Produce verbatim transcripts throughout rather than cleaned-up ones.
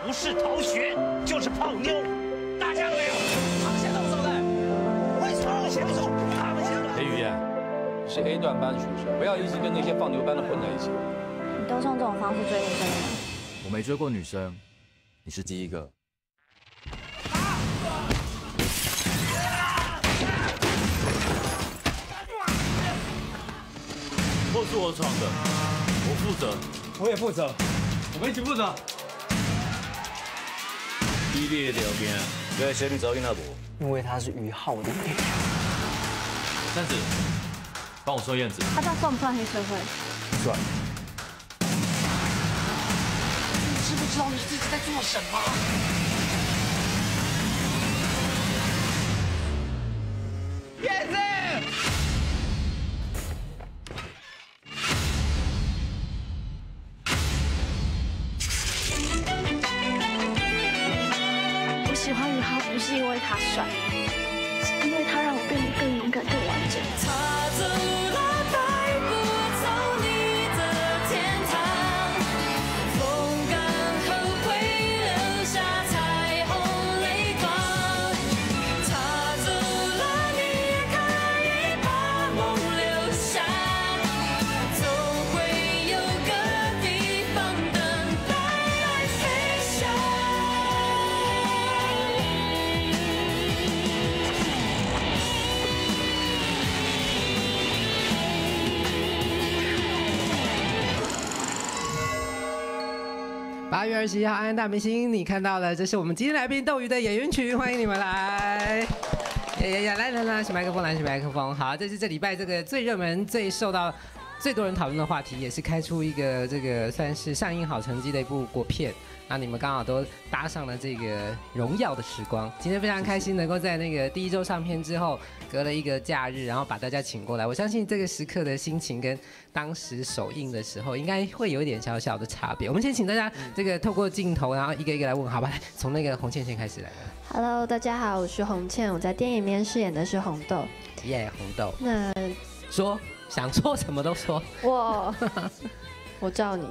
不是逃学就是泡妞。打架没有？他们先动手的。为什么先动手？他们先动手。 裴雨燕，你是 A 段班学生，不要一直跟那些放牛班的混在一起。 你都是用这种方式追女生的吗？ 我没追过女生，你是第一个。 祸是我闯的，我负责。 我也负责，我们一起负责。 激烈聊天， 对，谁你找因那博？ 因为他是于浩的女儿。 三子，帮我收燕子。 他这样算不算黑社会？ 算。 你知不知道你自己在做什么？燕子。 我喜欢宇浩不是因为他帅，是因为他让我变得更勇敢、更完整。 他走了，带不走你的天堂。风干后会留下彩虹泪光。他走了，你也可以把梦留下。总会有个地方等待来飞翔。 八月二十一号，安安大明星，你看到了，这是我们今天来宾斗鱼的演员群，欢迎你们来。呀呀呀！来来来，是麦克风，来是麦克风。好，这是这礼拜这个最热门、最受到最多人讨论的话题，也是开出一个这个算是上映好成绩的一部国片。那你们刚好都搭上了这个荣耀的时光。今天非常开心能够在那个第一周上片之后，隔了一个假日，然后把大家请过来。我相信这个时刻的心情跟当时首映的时候，应该会有一点小小的差别。我们先请大家这个透过镜头，然后一个一个来问，好吧？从那个洪倩先开始来。 Hello， 大家好，我是洪倩，我在电影里面饰演的是红豆。 耶， yeah, 红豆。 那说想说什么都说。 我我罩你。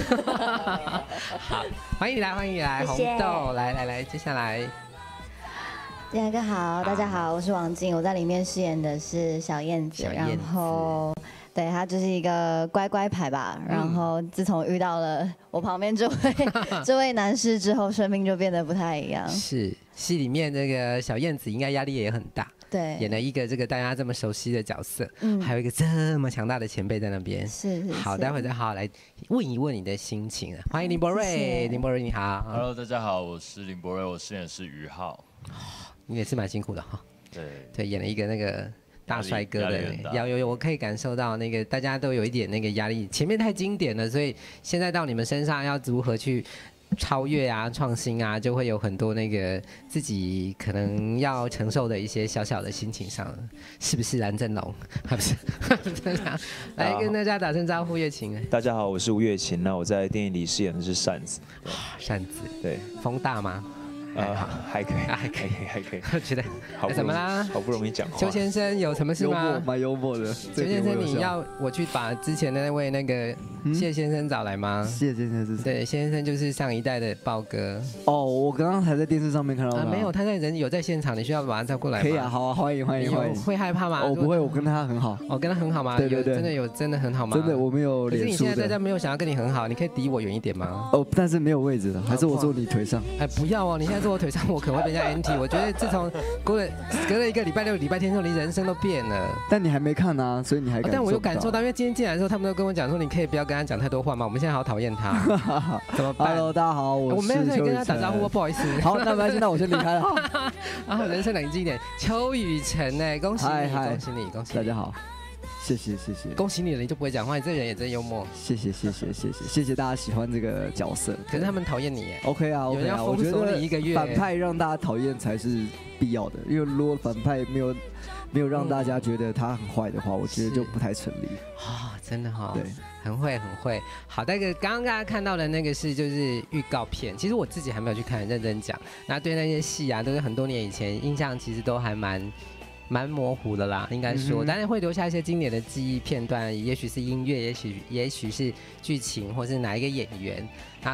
好，欢迎你来，欢迎你来， 谢谢红豆，来来来，接下来。 大家好，大家好，我是王静，我在里面饰演的是小燕子， 小燕子然后对她就是一个乖乖牌吧， 嗯然后自从遇到了我旁边这位这位男士之后，生命就变得不太一样。 是戏里面这个小燕子应该压力也很大。 对， 演了一个这个大家这么熟悉的角色， 嗯还有一个这么强大的前辈在那边。 是是好， 是待会再好好来问一问你的心情。欢迎林博谢瑞， 谢林博瑞你好。 Hello， 大家好，我是林博瑞，我饰演的是于浩。 你也是蛮辛苦的哈。 对对，演了一个那个大帅哥的压力很，大有有有，我可以感受到那个大家都有一点那个压力，前面太经典了，所以现在到你们身上要如何去超越啊、创新啊，就会有很多那个自己可能要承受的一些小小的心情上，是不是蓝正龙？还不是？来跟大家打声招呼，月琴。 大家好，我是吴月琴。那我在电影里饰演的是扇子。 扇子， 对， 风大吗？ 呃，还可以， 还可以， 还可以。 我觉得好不容易怎么啦？ 好不容易讲话。 邱先生有什么事幽默， 吗？ 蛮幽默的。 邱先生，你要我去把之前的那位那个谢先生找来吗？ 谢先生是谁？ 对，谢先生就是上一代的豹哥。 哦，我刚刚还在电视上面看到他。 啊，没有，他在人有在现场，你需要把他叫过来吗？ 可以啊，好啊，欢迎欢迎欢迎。 会害怕吗？ 我不会，我跟他很好。 我跟他很好吗？ 对对对， 真的有真的很好吗？ 真的，我没有脸书的。 可是你现在大家没有想要跟你很好，你可以离我远一点吗？ 哦，但是没有位置了，还是我坐你腿上？ 哎，不要哦，你现在坐我腿上，我可能会被人家 N T。我觉得自从隔了隔了一个礼拜六、礼拜天之后，你人生都变了。 但你还没看啊，所以你还感受不到。 但我有感受到，因为今天进来的时候，他们都跟我讲说，你可以不要跟他讲太多话嘛。我们现在好讨厌他，怎么办 ？Hello， 大家好，我我没有在跟他打招呼，不好意思。 好，那没关系，那我先离开了。 然后人生冷静一点，邱雨辰哎，恭喜你，恭喜你，恭喜！ 大家好。谢谢谢谢， 恭喜你了，你就不会讲话，你这人也真幽默。 谢谢谢谢谢谢谢谢大家喜欢这个角色， 可是他们讨厌你耶。 OK 啊 OK 啊，我觉得一个月反派让大家讨厌才是必要的，因为如果反派没有没有让大家觉得他很坏的话，我觉得就不太成立。 啊，真的哈， 对， 很会很会。好，那个刚刚大家看到的那个是就是预告片，其实我自己还没有去看，认真讲。那对那些戏啊，都是很多年以前，印象其实都还蛮。蛮模糊的啦，应该说，当然会留下一些经典的记忆片段，也许是音乐，也许也许是剧情，或是哪一个演员。那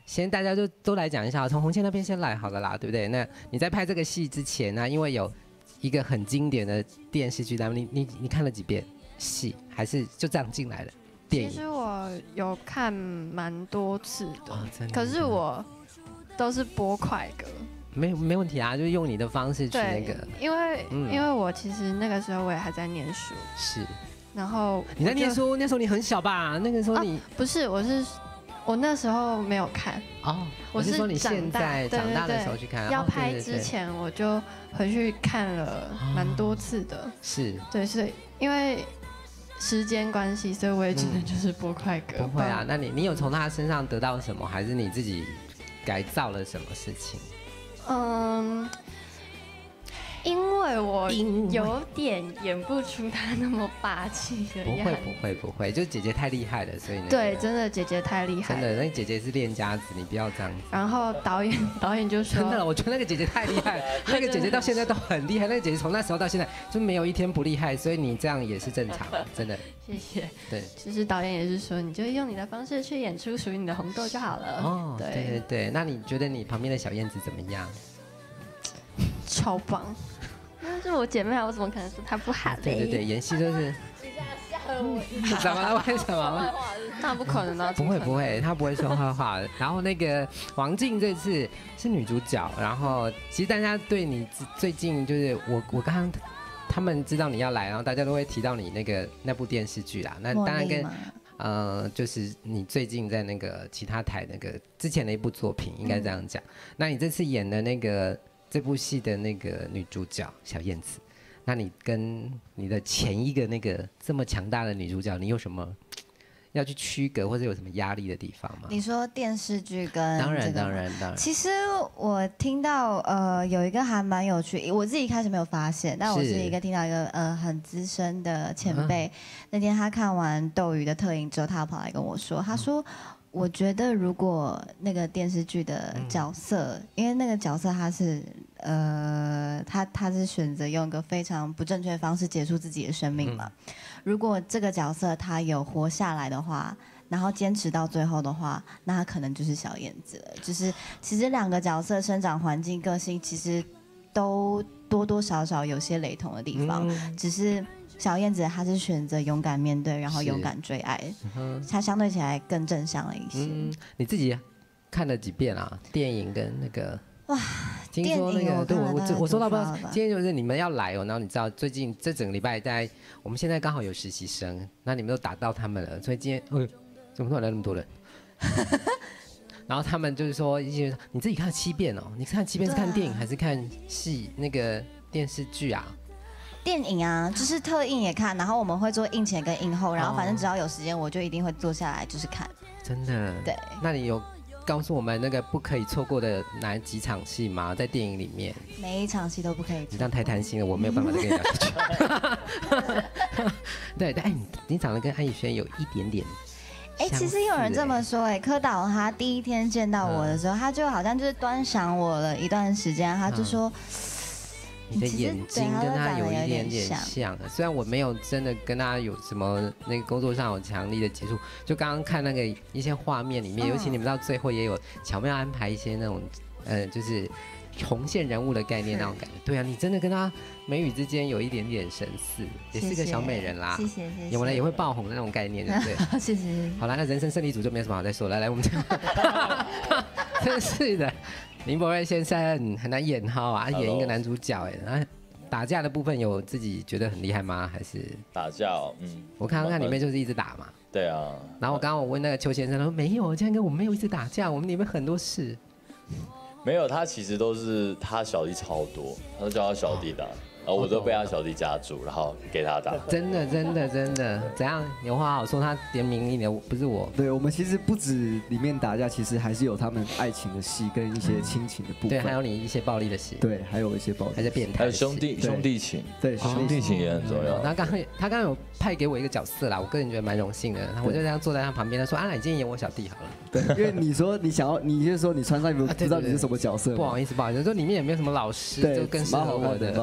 先大家就都来讲一下，从红线那边先来好了啦，对不对？那你在拍这个戏之前呢，因为有一个很经典的电视剧，你你你看了几遍戏，还是就这样进来的电影？ 其实我有看蛮多次的， 哦真的可是我都是播快歌。 没没问题啊，就用你的方式去那对个， 因为、 嗯因为我其实那个时候我也还在念书， 是然后你在我就念书，那时候你很小吧？那个时候你、 不是，我是我那时候没有看哦， 我是说你长大现在对长大的对对时候去看， 要哦拍之，前我就回去看了蛮多次的， 对对对是对，所以因为时间关系，所以我也只能就是播快歌。 不会啊？那你你有从他身上得到什么，还是你自己改造了什么事情？ 嗯，因为我因为有点演不出他那么霸气的样子。 不会不会不会，就姐姐太厉害了，所以、那个、 对，真的姐姐太厉害了。 真的，那个姐姐是练家子，你不要这样子。 然后导演导演就说， 真的，我觉得那个姐姐太厉害了，那个姐姐到现在都很厉害，那个姐姐从那时候到现在就没有一天不厉害，所以你这样也是正常的，真的。 谢谢。 对， 其实导演也是说，你就用你的方式去演出属于你的红豆就好了。 哦， 对对对对，那你觉得你旁边的小燕子怎么样？ 超棒。那是我姐妹啊，我怎么可能说她不好嘞？ 对对对，演戏就是吓了我一跳。 怎么了？为什么？ 那不可能啊！ 不会不会，她不会说坏话的。然后那个王静这次是女主角，然后其实大家对你最近就是我我刚刚他们知道你要来，然后大家都会提到你那个那部电视剧啦。那当然跟呃就是你最近在那个其他台那个之前的一部作品，应该这样讲。嗯、那你这次演的那个这部戏的那个女主角小燕子，那你跟你的前一个那个这么强大的女主角，你有什么要去区隔或者有什么压力的地方吗？ 你说电视剧跟、这个、 当然当然当然。 其实我听到呃有一个还蛮有趣，我自己一开始没有发现，但我是一个听到一个呃很资深的前辈，嗯、那天他看完斗鱼的特映之后，他跑来跟我说，他说。我觉得如果那个电视剧的角色，嗯、因为那个角色他是呃，他他是选择用一个非常不正确的方式结束自己的生命嘛。嗯、如果这个角色他有活下来的话，然后坚持到最后的话，那他可能就是小燕子了。就是其实两个角色生长环境、个性其实都多多少少有些雷同的地方，嗯、只是。小燕子她是选择勇敢面对，然后勇敢追爱，嗯、她相对起来更正向了一些。嗯， 你自己看了几遍啊？电影跟那个哇， 听说那个对我我我说到不知道， 今天就是你们要来哦，然后你知道最近这整个礼拜在我们现在刚好有实习生，那你们都打到他们了，所以今天哎怎么突然来那么多人？然后他们就是说一些你自己看了七遍哦，你看七遍是看电影还是看戏那个电视剧啊？ 电影啊，就是特映也看，然后我们会做映前跟映后，然后反正只要有时间，我就一定会坐下来就是看。 真的？对。那你有告诉我们那个不可以错过的哪几场戏吗？在电影里面？ 每一场戏都不可以错过。 你这样太贪心了，我没有办法再跟你聊下去。对，但哎，你你长得跟安以轩有一点点。 哎、欸，其实有人这么说、欸，哎，柯导他第一天见到我的时候，嗯、他就好像就是端详我了一段时间，他就说。嗯你的眼睛跟他有一点点像，虽然我没有真的跟他有什么那个工作上有强力的接触，就刚刚看那个一些画面里面，嗯、尤其你们到最后也有巧妙安排一些那种，呃，就是重现人物的概念那种感觉。对啊，你真的跟他眉宇之间有一点点神似，也是个小美人啦。 谢谢谢谢。 有来也会爆红的那种概念，对不对？ 谢谢。 好了，那人生胜利组就没什么好再说。来来，我们真是的。林柏瑞先生很难演哈啊，演一个男主角哎，然后打架的部分有自己觉得很厉害吗？还是打架、哦？嗯， 我看看里面就是一直打嘛。 对啊。 然后我刚刚我问那个邱先生，他说没有，这样跟我们没有一直打架，我们里面很多事。 没有，他其实都是他小弟超多，他都叫他小弟打。然后我都被他小弟夹住，然后给他打。 真的，真的，真的，怎样？有话好说，他点名你的不是我。 对，我们其实不止里面打架，其实还是有他们爱情的戏跟一些亲情的部分。 对，还有你一些暴力的戏。 对，还有一些暴力， 还是变态。 还有兄弟兄弟情， 对， 兄弟情也很重要。 他刚他刚刚有派给我一个角色啦，我个人觉得蛮荣幸的。我就这样坐在他旁边，他说：“啊，你今天演我小弟好了。” 对，因为你说你想要，你就是说你穿上衣服不知道你是什么角色。 不好意思，不好意思，说里面也没有什么老师，就更适合我的，还可以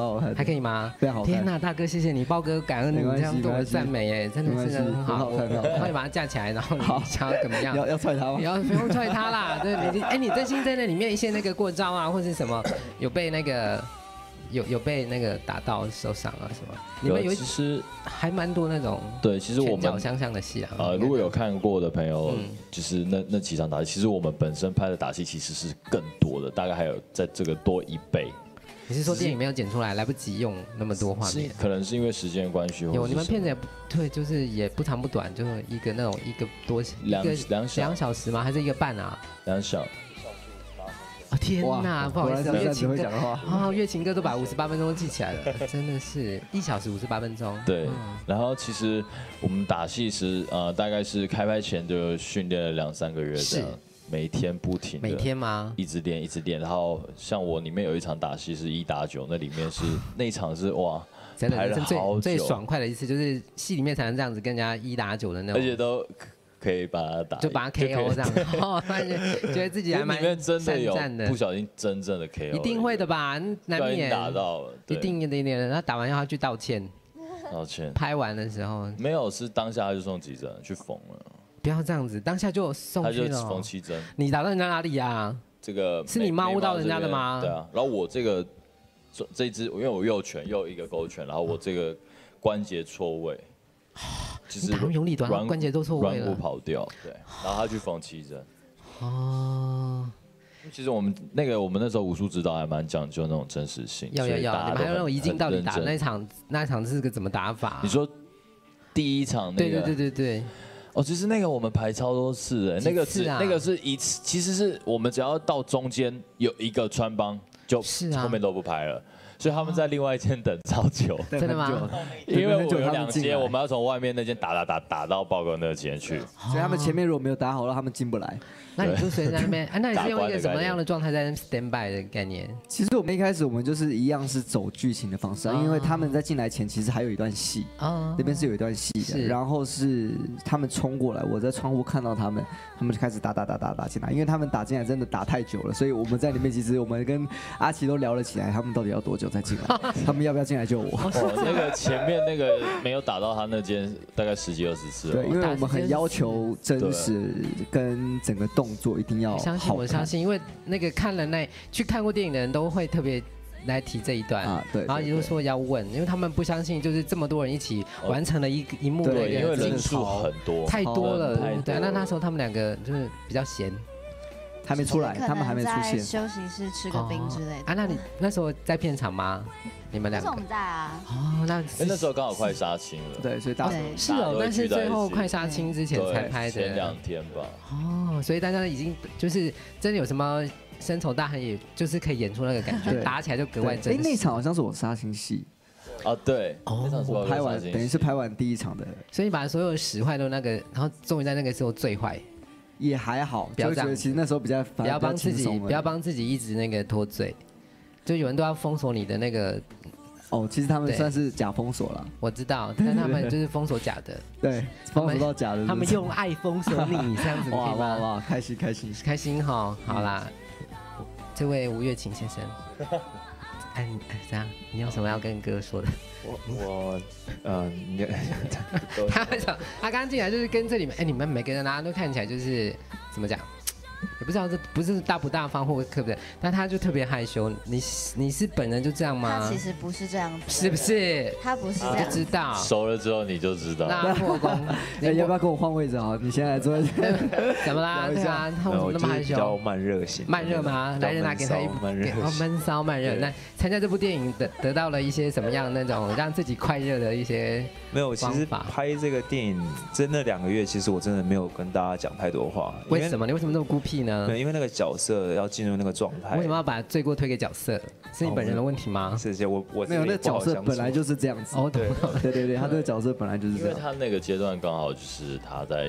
可以吗？ 非常好看。 天哪，大哥，谢谢你，豹哥，感恩你这样对我赞美，哎，真的是很好。 很好看， 我会把它架起来，然后你想要怎么样？ 要要踹他吗？ 你要不用踹他啦，对你，哎，你真心在那里面一些那个过招啊，或是什么有被那个。有有被那个打到受伤啊什么？你们有其实还蛮多那种对，其实我们拳脚相向的戏啊。 呃，如果有看过的朋友，就是那那几场打戏，其实我们本身拍的打戏其实是更多的，大概还有在这个多一倍。 你是说电影没有剪出来，来不及用那么多画面？ 可能是因为时间的关系。 有你们片子也不对，就是也不长不短，就是一个那种一个多两两两小时吗？还是一个半啊？ 两小。 哦天哪，不好意思，乐琴哥啊， 乐琴哥都把五十八分钟记起来了，真的是一小时五十八分钟。 对，然后其实我们打戏时，呃，大概是开拍前就训练了两三个月这样，每天不停。 每天吗？ 一直练，一直练。然后像我里面有一场打戏是一打九，那里面是那一场是哇， 真的排了好久， 最爽快的一次就是戏里面才能这样子跟人家一打九的那种， 而且都。可以把它打， 就把它 K O 这样，哦，发现觉得自己还蛮真的有的， 不小心真正的 K O， 一定会的吧？难免打到， 一定一定的。他打完要他去道歉， 道歉。 拍完的时候没有，是当下他就送急诊去缝了。 不要这样子，当下就送去了。 他就缝七针。 你打到人家哪里呀？ 这个是你猫到人家的吗？ 对啊。然后我这个这一只，因为我右拳右一个勾拳，然后我这个关节错位。 你打用力短，关节都错位了， 软骨跑掉，对，然后他去缝七针。 哦， 其实我们那个我们那时候武术指导还蛮讲究那种真实性， 要要要，你们还有那种一镜到底打那场那场是个怎么打法？ 你说第一场那个？对对对对对。 哦，其实那个我们排超多次的，那个是那个是一次，其实是我们只要到中间有一个穿帮，就后面都不拍了。所以他们在另外一间等超久， 真的吗？ 因为我有两间，我们要从外面那间打打打打到豹哥那间去， 所以他们前面如果没有打好，让他们进不来。 那你就随在那边，啊，那你是用一个什么样的状态在 stand by 的概念？ 其实我们一开始我们就是一样是走剧情的方式，因为他们在进来前其实还有一段戏，那边是有一段戏的，然后是他们冲过来，我在窗户看到他们，他们就开始打打打打打进来，因为他们打进来真的打太久了，所以我们在里面其实我们跟阿奇都聊了起来，他们到底要多久才进来？他们要不要进来救我？ 哦，那个前面那个没有打到他那间，大概十几二十次。 对，因为我们很要求真实跟整个动作一定要好看。 相信我相信，因为那个看了那去看过电影的人都会特别来提这一段啊，对，然后也就是说要问，因为他们不相信，就是这么多人一起完成了一一幕的一个人数很多， 太多了，对。那那时候他们两个就是比较闲。 还没出来，他们还没出现。 休息室吃个冰之类的。 啊，那你那时候在片场吗？你们两个？ 那时候我们在啊。 哦，那那时候刚好快杀青了。 对，所以大家是哦，但是最后快杀青之前才拍的。 前两天吧。 哦，所以大家已经就是真的有什么深仇大恨，也就是可以演出那个感觉，打起来就格外真实。 哎，那场好像是我杀青戏。 哦，对， 哦，我拍完等于是拍完第一场的。 所以把所有使坏都那个，然后终于在那个时候最坏。 也还好， 不要这样。 其实那时候比较不要帮自己，不要帮自己一直那个脱罪，就有人都要封锁你的那个。 哦，其实他们算是假封锁了。 我知道，但他们就是封锁假的。 对，封锁到假的。 他们用爱封锁你，这样子。 哇哇哇！开心开心开心哈！好啦，这位吴月琴先生，哎哎，这样你有什么要跟哥说的？ 我我呃，你他为什么？他刚进来就是跟这里面，哎，你们每个人大家都看起来就是怎么讲？也不知道这不是大不大方或可不可以，但他就特别害羞。你你是本人就这样吗？ 他其实不是这样子， 是不是？ 他不是， 我就知道。 熟了之后你就知道。 那破功， 哎，要不要跟我换位置啊？你现在坐在这。 怎么啦？对啊，他为什么那么害羞？ 比较慢热型。 慢热吗？来人拿给他一慢热。 哦，闷骚慢热。那参加这部电影得得到了一些什么样那种让自己快热的一些？ 没有，其实拍这个电影真的两个月，其实我真的没有跟大家讲太多话。 为什么？你为什么那么孤僻呢？ 对，因为那个角色要进入那个状态。 为什么要把罪过推给角色？是你本人的问题吗？ 是是，我我没有，那角色本来就是这样子。 哦，对对对对，他这个角色本来就是这样。 因为他那个阶段刚好就是他在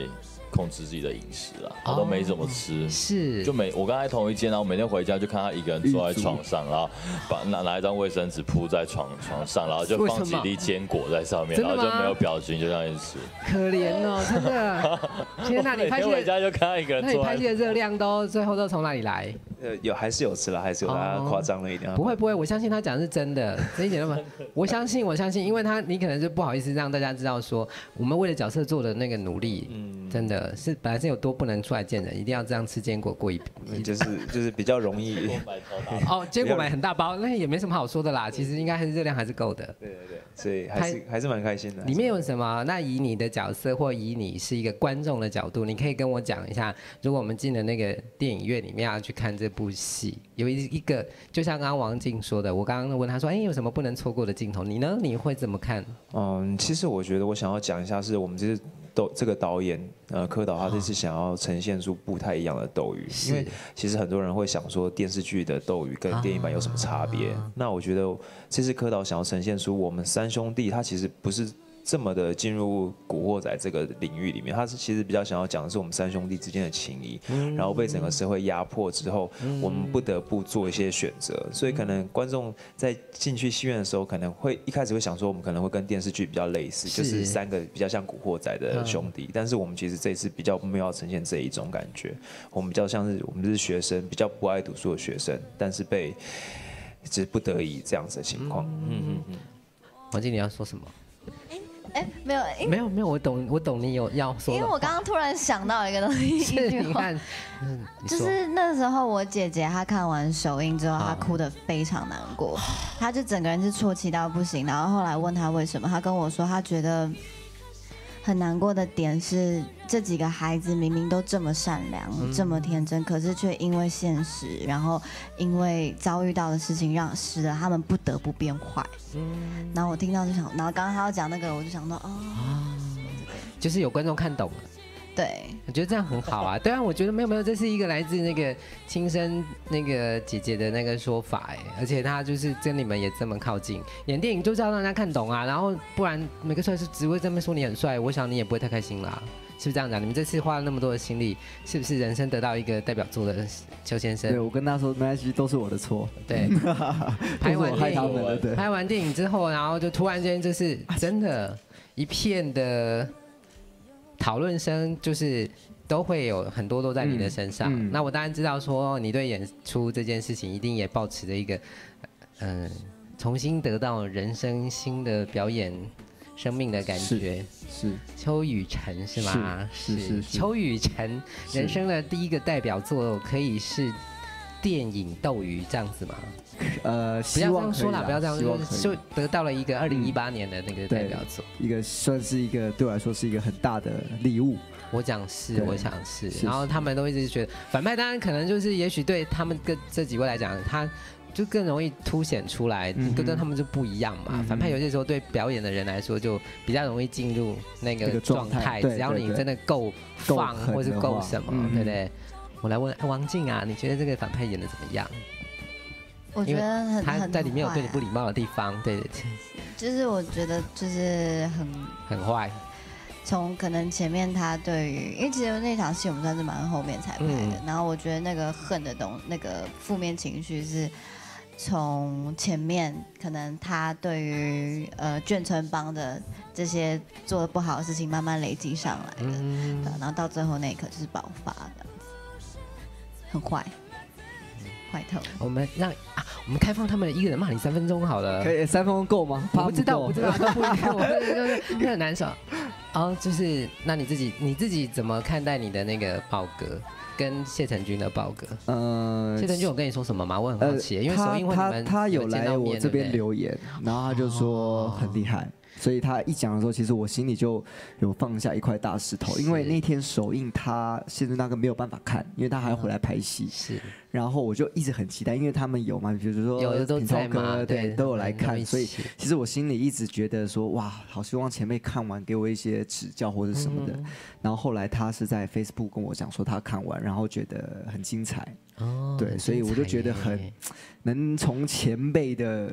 控制自己的饮食啊，他都没怎么吃， 是就每我刚才同一间，然后每天回家就看他一个人坐在床上，然后把拿拿一张卫生纸铺在床床上，然后就放几粒坚果在上面，然后就没有表情，就这样一直吃。 可怜哦，真的。天哪，你拍戏回家就看他一个人坐在。 那你拍戏的热量都最后都从哪里来？ 呃，有还是有吃了，还是有，大家夸张了一点。 不会不会，我相信他讲的是真的，这一点都没。我相信我相信，因为他你可能就不好意思让大家知道说，我们为了角色做的那个努力，嗯，真的是本来是有多不能出来见人，一定要这样吃坚果过一。 就是就是比较容易。 哦，坚果买很大包，那也没什么好说的啦。其实应该还是热量还是够的。 对对对，所以还是还是蛮开心的。 里面有什么？那以你的角色或以你是一个观众的角度，你可以跟我讲一下，如果我们进了那个电影院里面要去看这部戏。有一一个，就像刚刚王静说的，我刚刚问他说，哎，有什么不能错过的镜头？你呢？你会怎么看？ 嗯，其实我觉得我想要讲一下，是我们这次斗这个导演，呃，柯导他这次想要呈现出不太一样的斗鱼，因为其实很多人会想说电视剧的斗鱼跟电影版有什么差别？那我觉得这次柯导想要呈现出我们三兄弟，他其实不是这么的进入古惑仔这个领域里面，他是其实比较想要讲的是我们三兄弟之间的情谊，然后被整个社会压迫之后，我们不得不做一些选择，所以可能观众在进去戏院的时候，可能会一开始会想说，我们可能会跟电视剧比较类似，就是三个比较像古惑仔的兄弟，但是我们其实这次比较没有要呈现这一种感觉，我们比较像是我们是学生，比较不爱读书的学生，但是被只不得已这样子的情况。嗯嗯嗯。 王经理要说什么？ 哎，没有， 没有，没有，我懂，我懂你有要说的。 因为我刚刚突然想到一个东西， 是你看， 嗯，就是那时候我姐姐她看完首映之后，她哭得非常难过，她就整个人是啜泣到不行。然后后来问她为什么，她跟我说，她觉得很难过的点是，这几个孩子明明都这么善良、嗯、这么天真，可是却因为现实，然后因为遭遇到的事情，让使得他们不得不变坏。嗯，然后我听到就想，然后刚刚他要讲那个，我就想到哦， 就是有观众看懂了。 对， 我觉得这样很好啊。对啊，我觉得没有没有，这是一个来自那个亲生那个姐姐的那个说法哎，而且她就是跟你们也这么靠近，演电影就是要让人家看懂啊，然后不然每个帅是只会这么说你很帅，我想你也不会太开心啦，是不是这样讲？你们这次花了那么多的心力，是不是人生得到一个代表作的邱先生？ 对，我跟他说没关系，都是我的错。 对，拍完电影，对， 拍完电影之后，然后就突然间就是真的，一片的讨论声，就是都会有很多都在你的身上。嗯嗯、那我当然知道说，你对演出这件事情一定也抱持着一个，嗯、呃，重新得到人生新的表演生命的感觉。 是邱雨辰是吗？ 是是是。 邱雨辰人生的第一个代表作可以是电影《斗鱼》这样子吗？ 呃， 不要这样说啦，不要这样说，就得到了一个二零一八年的那个代表作， 一个算是一个对我来说是一个很大的礼物。 我讲是，我想是，然后他们都一直觉得反派，当然可能就是也许对他们跟这几位来讲，他就更容易凸显出来，跟跟他们就不一样嘛。反派有些时候对表演的人来说，就比较容易进入那个状态，只要你真的够放或是够什么，对不对？我来问王静啊，你觉得这个反派演的怎么样？ 我觉得很他在里面有对你不礼貌的地方，对对对， 就是我觉得就是很很坏。 从可能前面他对于，因为其实那场戏我们算是蛮后面才拍的，嗯、然后我觉得那个恨的东，那个负面情绪是从前面可能他对于呃眷村帮的这些做的不好的事情慢慢累积上来的，嗯、然后到最后那一刻就是爆发这样子，很坏。坏透。 我们让啊，我们开放他们一个人骂你三分钟好了。 可以，三分钟够吗？ 我不知道，我不知道，都不一定。我就是就是很难受。哦，就是那你自己你自己怎么看待你的那个豹哥跟谢承君的豹哥？呃，谢承君有跟你说什么吗？我很好奇，因为首映会你们他有来我这边留言，然后他就说很厉害。所以他一讲的时候，其实我心里就有放下一块大石头，因为那天首映他谢承那个没有办法看，因为他还要回来拍戏。是，然后我就一直很期待，因为他们有嘛，比如说有的都在嘛， 对，都有来看，所以其实我心里一直觉得说，哇，好希望前辈看完给我一些指教或者什么的。嗯、然后后来他是在 Facebook 跟我讲说他看完，然后觉得很精彩。哦，对，所以我就觉得很能从前辈的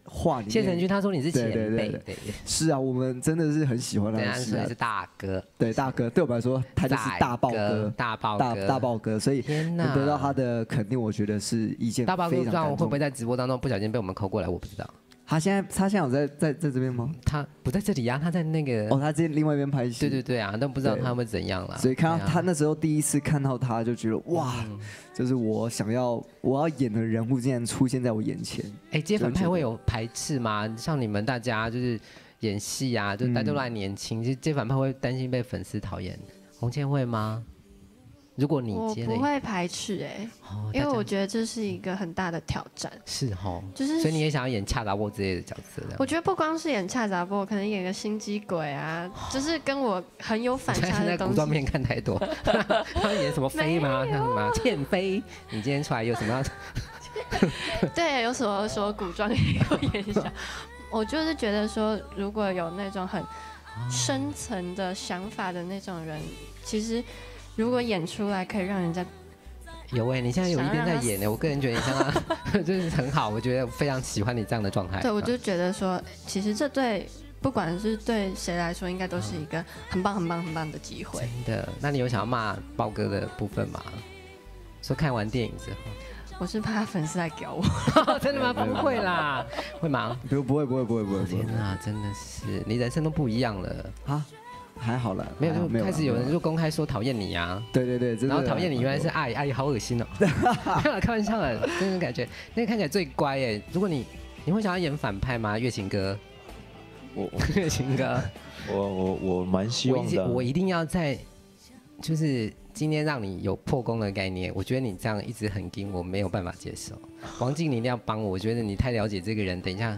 话里面。 谢承君他说你是前辈， 对对对对，是啊，我们真的是很喜欢他的戏啊。 是大哥， 对大哥，对我们来说他就是大豹哥， 大豹大大豹哥，所以天哪， 得到他的肯定，我觉得是一件大豹哥，不知道非常感动。 会不会在直播当中不小心被我们扣过来，我不知道。 他现在他现在有在在在这边吗？ 他不在这里啊，他在那个哦，他在另外一边拍戏。 对对对啊，但不知道他会怎样了。 所以看到他那时候第一次看到他，就觉得哇，就是我想要我要演的人物竟然出现在我眼前。 哎，接反派会有排斥吗？像你们大家就是演戏啊，就大家都还年轻，其实接反派会担心被粉丝讨厌。洪倩会吗？如果你接我不会排斥哎、哦，因为我觉得这是一个很大的挑战。 是哦， 就是所以你也想要演恰达波之类的角色？ 我觉得不光是演恰达波，可能演个心机鬼啊，就是跟我很有反差的东西。 古装片看太多，他演什么飞吗？像什么倩妃？你今天出来有什么？ 对，有什么说古装也有演一下。我就是觉得说，如果有那种很深层的想法的那种人，其实。如果演出来可以让人家有哎、欸，你现在有一边在演呢、欸，我个人觉得你像他就是很好，我觉得非常喜欢你这样的状态。 对，我就觉得说，其实这对不管是对谁来说，应该都是一个很棒、很棒、很棒的机会。 真的？那你有想要骂豹哥的部分吗？说看完电影之后， 我是怕粉丝来屌我。 真的吗？不会啦，会吗？ 不不会不会不会不会。 天哪，真的是你人生都不一样了啊！ 还好了， 没有就开始有人就公开说讨厌你啊， 对对对， 然后讨厌你原来是爱，爱好恶心哦，没有开玩笑的，真的感觉那个看起来最乖哎。如果你你会想要演反派吗？月琴哥， 我月琴哥， 我我我蛮希望的， 我一定要在就是今天让你有破功的概念，我觉得你这样一直很硬，我没有办法接受。王静，你一定要帮我，我觉得你太了解这个人，等一下。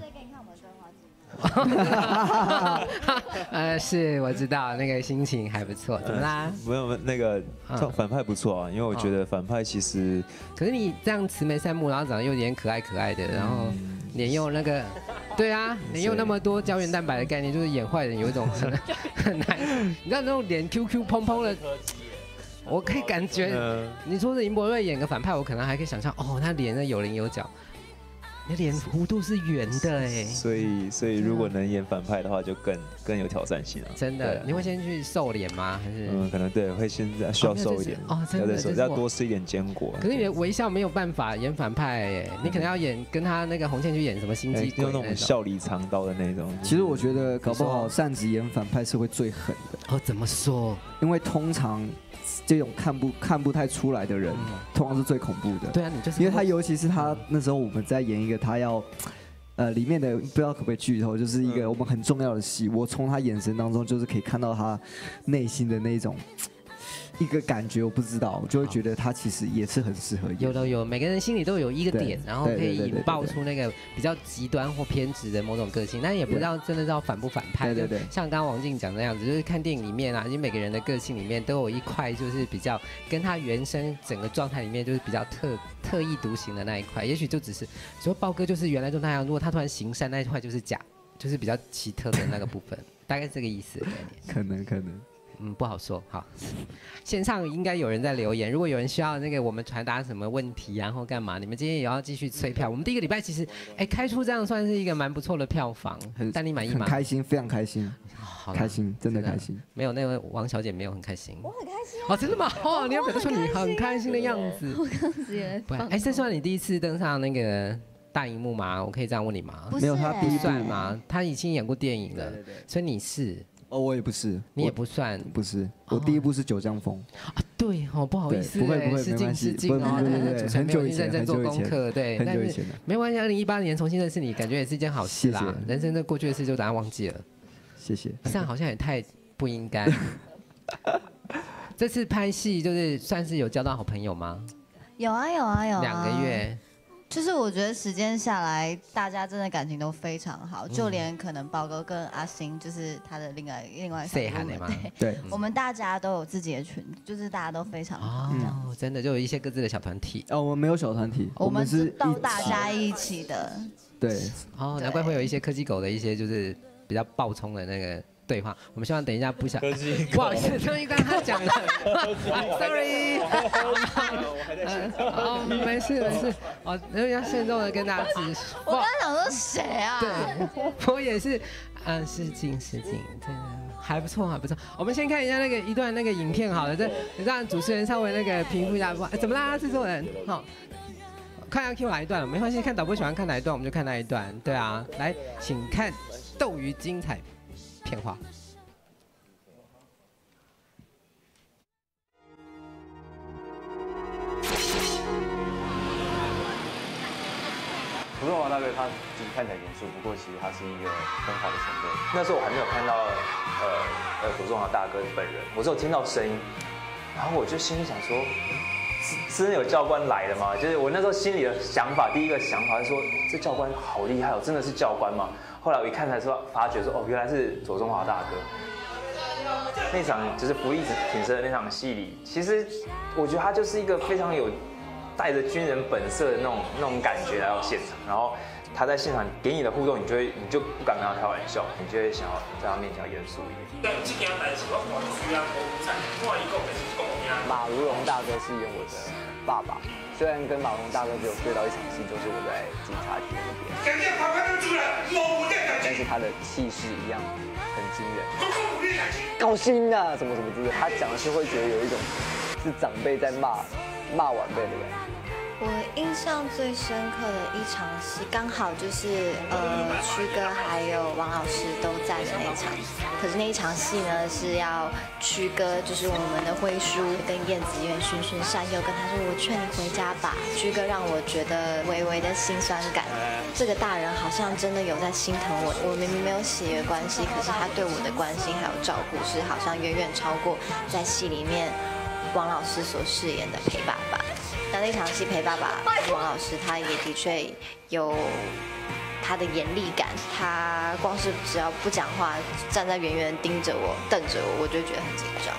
呃，是我知道那个心情还不错，怎么啦？ 没有那个反派不错啊，因为我觉得反派其实…… 可是你这样慈眉善目，然后长得又有点可爱可爱的，然后脸又那个，对啊，脸又那么多胶原蛋白的概念，就是演坏人有一种很很难，你知道那种脸 Q Q 砰砰的。我可以感觉，你说是林柏瑞演个反派，我可能还可以想象，哦，他脸那有棱有角。你的脸弧度是圆的哎， 所以所以如果能演反派的话，就更更有挑战性了。 真的，你会先去瘦脸吗？还是嗯，可能对，会先需要瘦一点哦，真的， 要多吃一点坚果。 可是你的微笑没有办法演反派哎，你可能要演跟他那个红线去演什么心机鬼那种笑里藏刀的那种。 其实我觉得搞不好擅子演反派是会最狠的。 哦，怎么说？ 因为通常。这种看不看不太出来的人，通常是最恐怖的。 对啊，你就是因为他，尤其是他那时候我们在演一个他要，呃，里面的不知道可不可以剧透，就是一个我们很重要的戏。我从他眼神当中，就是可以看到他内心的那种一个感觉，我不知道，我就会觉得他其实也是很适合演。 有的有，每个人心里都有一个点，然后可以引爆出那个比较极端或偏执的某种个性，但也不知道真的知道反不反派。 对对对， 像刚刚王静讲那样子，就是看电影里面啊，因为每个人的个性里面都有一块，就是比较跟他原生整个状态里面就是比较特特异独行的那一块，也许就只是说豹哥就是原来就那样，如果他突然行善那一块就是假，就是比较奇特的那个部分，大概这个意思。 可能可能。 嗯，不好说。好，线上应该有人在留言，如果有人需要那个我们传达什么问题啊，或干嘛，你们今天也要继续催票。我们第一个礼拜其实，哎，开出这样算是一个蛮不错的票房，但你满意吗？ 很开心，非常开心，开心，真的开心。 没有那位王小姐没有很开心， 我很开心哦，真的吗？哦，你要表示说你很开心的样子。 我刚刚也不，哎，这算你第一次登上那个大荧幕吗？我可以这样问你吗？ 没有，他第一算吗？他已经演过电影了，所以你是。 哦，我也不是， 你也不算， 不是，我第一部是《九江风》 啊，对哦，不好意思， 不会不会， 失敬失敬哦，对对对，很久以前， 认真做功课，对， 很久以前的， 没关系，二零一八年重新认识你，感觉也是一件好事啦，人生的过去的事就当然忘记了， 谢谢， 这样好像也太不应该。这次拍戏就是算是有交到好朋友吗？ 有啊有啊有啊， 两个月。 就是我觉得时间下来，大家真的感情都非常好，就连可能宝哥跟阿星，就是他的另外另外谁喊的吗？ 对， 我们大家都有自己的群，就是大家都非常好。 哦，真的就有一些各自的小团体。 哦，我们没有小团体， 我们是都大家一起的。 对， 哦，难怪会有一些科技狗的一些就是比较暴冲的那个对话。我们希望等一下不想，不好意思，终于刚他讲了，sorry。哦，没事没事，哦，要慎重的跟大家指示。 我刚刚想说谁啊？ 对，我也是，嗯，失敬失敬，真的。还不错，还不错。我们先看一下那个一段那个影片好了，这让主持人稍微那个评估一下，怎么啦，制作人？好，看要 Q 哪一段了，没关系，看导播喜欢看哪一段，我们就看哪一段。对啊，来，请看斗鱼精彩片花。 普通王大哥他只是看起来严肃，不过其实他是一个很好的前辈。 那时候我还没有看到呃呃左中华大哥本人，我只有听到声音，然后我就心里想说，是真的有教官来了吗？就是我那时候心里的想法，第一个想法是说，这教官好厉害哦，真的是教官吗？后来我一看才说，发觉说哦，原来是左中华大哥。那场就是不义挺身的那场戏里，其实我觉得他就是一个非常有带着军人本色的那种那种感觉来到现场，然后他在现场给你的互动，你就会你就不敢跟他开玩笑，你就会想要在他面前严肃一点。 马如龙大哥是演我的爸爸，虽然跟马如龙大哥只有对到一场戏，就是我在警察局那边，但是他的气势一样很惊人，高兴啊什么什么之类的，他讲的是会觉得有一种是长辈在骂。骂晚辈的感觉。 我印象最深刻的一场戏，刚好就是呃，曲哥还有王老师都在那一场。可是那一场戏呢，是要曲哥，就是我们的辉叔跟燕子院循循善诱，跟他说：“我劝你回家吧。”曲哥让我觉得微微的心酸感。这个大人好像真的有在心疼我，我明明没有血缘关系，可是他对我的关心还有照顾，是好像远远超过在戏里面王老师所饰演的裴爸爸。那那场戏裴爸爸王老师他也的确有他的严厉感，他光是只要不讲话，站在远远盯着我瞪着我，我就觉得很紧张。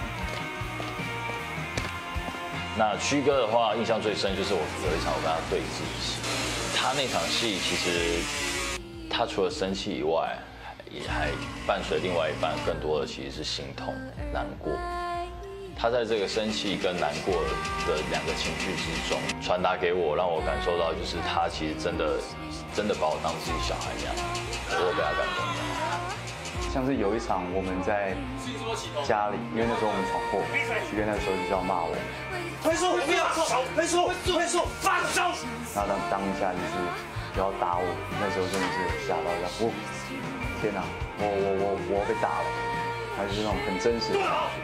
那曲哥的话，印象最深就是我有一场我跟他对峙戏，他那场戏其实他除了生气以外，也还伴随另外一半更多的其实是心痛难过。他在这个生气跟难过的两个情绪之中传达给我，让我感受到就是他其实真的真的把我当自己小孩一样，我被他感动到。 像是有一场我们在家里，因为那时候我们闯祸，徐哥那时候就叫骂我， 快说不要走，快说快说放手。 然后当当下就是不要打我，那时候真的是吓到这样，我天哪，我我我我要被打了，还是那种很真实的感觉。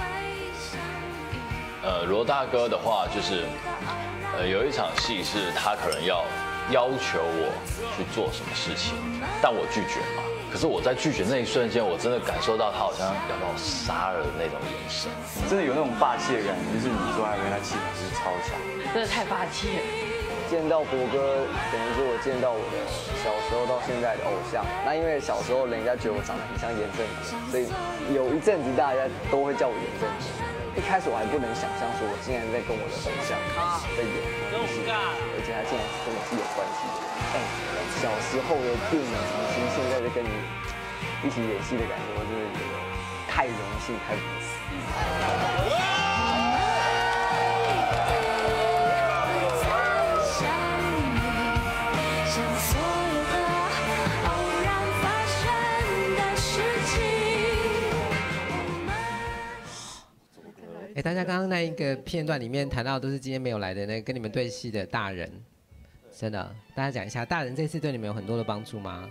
呃，罗大哥的话就是，呃，有一场戏是他可能要要求我去做什么事情，但我拒绝嘛。可是我在拒绝那一瞬间，我真的感受到他好像要把我杀了的那种眼神， 真的有那种霸气的感觉，就是你坐在那边，他气场就是超强， 真的太霸气了。 见到博哥，等于是我见到我的小时候到现在的偶像。那因为小时候人家觉得我长得很像严正国，所以有一阵子大家都会叫我严正国。一开始我还不能想象，说我竟然在跟我的偶像在演戏，而且他竟然跟我是有关系的。哎，小时候的电影明星现在在跟你一起演戏的感觉，我真的觉得太荣幸，太不思议。 哎，大家刚刚那一个片段里面谈到的都是今天没有来的那跟你们对戏的大人，真的，大家讲一下，大人这次对你们有很多的帮助吗？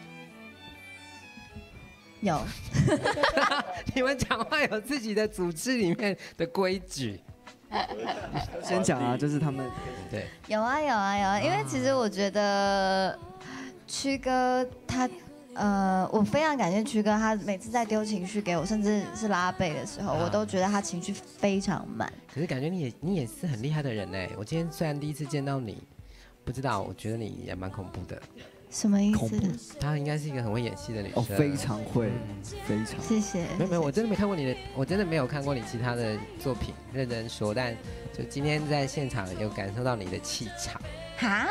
有。 你们讲话有自己的组织里面的规矩。 先讲啊，就是他们对。 有啊有啊有啊，因为其实我觉得曲哥他。呃，我非常感谢曲哥，他每次在丢情绪给我，甚至是拉背的时候，我都觉得他情绪非常慢。 可是感觉你也你也是很厉害的人哎！我今天虽然第一次见到你，不知道，我觉得你也蛮恐怖的。 什么意思？ 她应该是一个很会演戏的女生。 哦，非常会，非常。 谢谢。 没有没有，我真的没看过你的，我真的没有看过你其他的作品，认真说。但就今天在现场有感受到你的气场。 哈？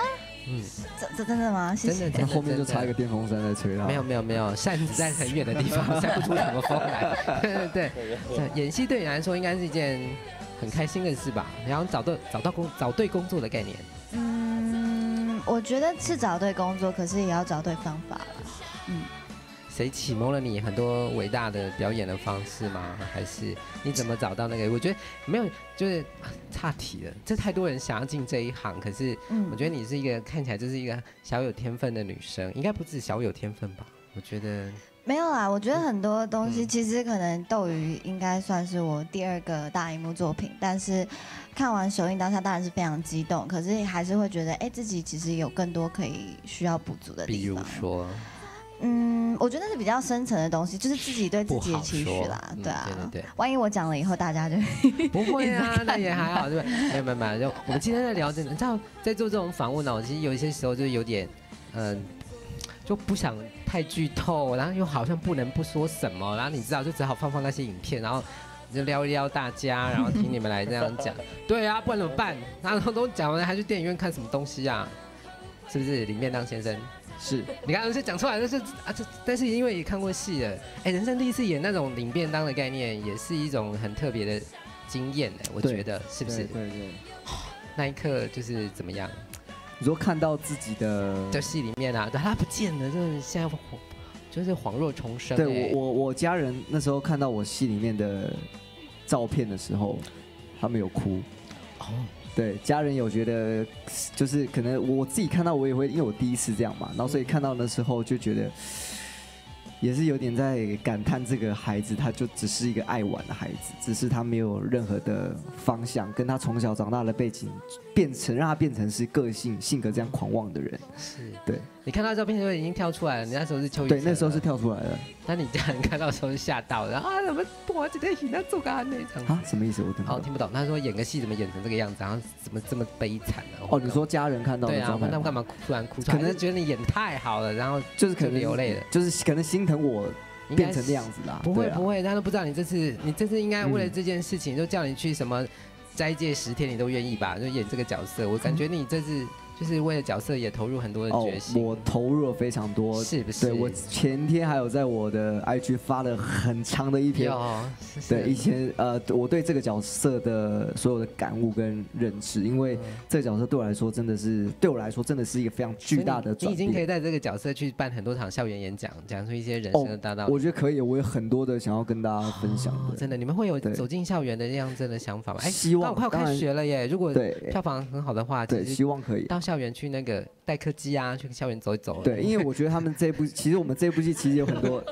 嗯， 这这真的吗？谢谢。 真的真的， 后面就插一个电风扇在吹它。 没有没有没有，扇子在很远的地方，扇不出什么风来。对对对，对，演戏对你来说应该是一件很开心的事吧？然后找到找到工找对工作的概念。 嗯，我觉得是找对工作，可是也要找对方法了。嗯。 谁启蒙了你很多伟大的表演的方式吗？还是你怎么找到那个？我觉得没有，就是岔题了。这太多人想要进这一行，可是我觉得你是一个看起来就是一个小有天分的女生，应该不止小有天分吧？我觉得没有啦，我觉得很多东西其实可能斗鱼应该算是我第二个大荧幕作品，但是看完首映当下当然是非常激动，可是还是会觉得哎，自己其实有更多可以需要补足的地方。 比如说。 嗯，我觉得那是比较深层的东西，就是自己对自己的期许啦，对啊， 对对对。 万一我讲了以后，大家就不会啊，那也还好，对不对？没有没有没有，就我们今天在聊真的，你知道，在做这种访问呢，我其实有一些时候就是有点，嗯，就不想太剧透，然后又好像不能不说什么，然后你知道，就只好放放那些影片，然后就撩一撩大家，然后听你们来这样讲。对啊，不然怎么办？然后都讲完了，还去电影院看什么东西啊？是不是？李面当先生。 是你刚刚是讲出来，但是啊，这但是因为也看过戏了，哎，人生第一次演那种领便当的概念，也是一种很特别的经验哎，我觉得是不是？ 对对。 那一刻就是怎么样？ 你说看到自己的在戏里面啊，对，他不见了，就是现在就是恍若重生。 对我我我家人那时候看到我戏里面的照片的时候，他们有哭。哦。对，家人有觉得，就是可能我自己看到我也会，因为我第一次这样嘛，然后所以看到的时候就觉得，也是有点在感叹这个孩子，他就只是一个爱玩的孩子，只是他没有任何的方向，跟他从小长大的背景变成让他变成是个性性格这样狂妄的人。 是， 对。 你看到照片就已经跳出来了，你那时候是邱雨。 对，那时候是跳出来了。 那你家人看到的时候是吓到了，啊，怎么我今天演到做个那场？ 啊，什么意思？我听不懂。 哦，听不懂。他说演个戏怎么演成这个样子，然后怎么这么悲惨呢？ 哦，你说家人看到的状态， 对啊，他们干嘛突然哭出来？可能觉得你演太好了，然后就是可能流泪了， 就是可能心疼我变成那样子啦。 不会不会，他都不知道你这次你这次应该为了这件事情，就叫你去什么斋戒十天，你都愿意吧？就演这个角色，我感觉你这次。就是为了角色也投入很多的决心。 哦，我投入了非常多， 是不是？ 对，我前天还有在我的 I G 发了很长的一篇， 是是对，以前呃我对这个角色的所有的感悟跟认知，因为这个角色对我来说真的是对我来说真的是一个非常巨大的转变。 你已经可以在这个角色去办很多场校园演讲，讲出一些人生的大道理。 哦，我觉得可以，我有很多的想要跟大家分享的。 哦，真的，你们会有走进校园的这样真的想法吗？ 哎，希望快要开学了耶！如果对票房很好的话， 对，希望可以到校园去那个。代课机啊，去校园走一走。 对，因为我觉得他们这部，其实我们这部戏其实有很多，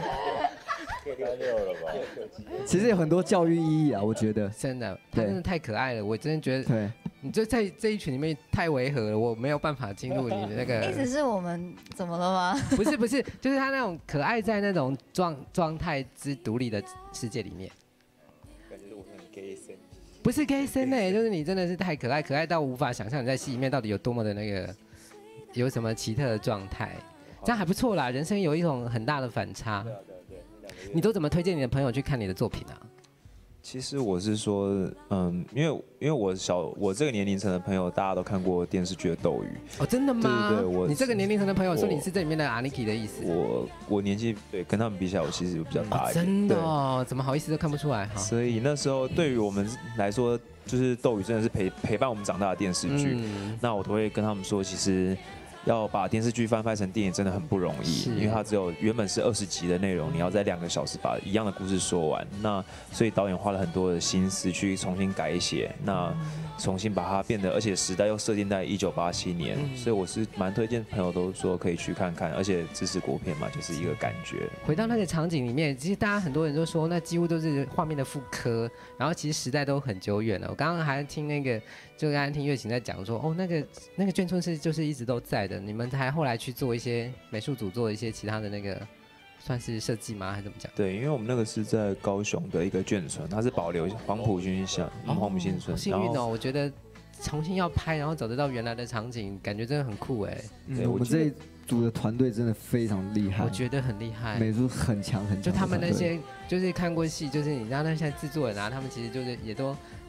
其实有很多教育意义啊，我觉得真的，他真的太可爱了，我真的觉得， 对， 你就在这一群里面太违和了，我没有办法进入你的那个。 意思是我们怎么了吗？ 不是不是，就是他那种可爱在那种状状态之独立的世界里面。 感觉我很 gay 森。 不是 gay 森呢，就是你真的是太可爱，可爱到无法想象你在戏里面到底有多么的那个，有什么奇特的状态，这样还不错啦。人生有一种很大的反差。你都怎么推荐你的朋友去看你的作品啊？ 其实我是说，嗯，因为因为我小我这个年龄层的朋友，大家都看过电视剧的《斗鱼》 哦，真的吗？ 对对对，我你这个年龄层的朋友说你是这里面的 Aniki 的意思。 我我年纪对跟他们比起来，我其实比较大一点。 哦，真的哦，怎么好意思都看不出来哈。 所以那时候对于我们来说，就是《斗鱼》真的是陪陪伴我们长大的电视剧。嗯，那我都会跟他们说，其实。要把电视剧翻拍成电影真的很不容易，因为它只有原本是二十集的内容，你要在两个小时把一样的故事说完。那所以导演花了很多的心思去重新改写，那重新把它变得，而且时代又设定在一九八七年，所以我是蛮推荐朋友都说可以去看看，而且支持国片嘛，就是一个感觉。 回到那个场景里面，其实大家很多人都说那几乎都是画面的复刻，然后其实时代都很久远了。我刚刚还听那个。就刚刚听乐琴在讲说，哦，那个那个眷村是就是一直都在的，你们还后来去做一些美术组做一些其他的那个算是设计吗？还是怎么讲？ 对，因为我们那个是在高雄的一个眷村，它是保留黄埔军校、黄埔新村。 好幸运哦，我觉得重新要拍，然后走得到原来的场景，感觉真的很酷哎。 对，我们这一组的团队真的非常厉害， 我觉得很厉害， 美术很强很强。 就他们那些就是看过戏，就是你知道那些制作人啊，他们其实就是也都。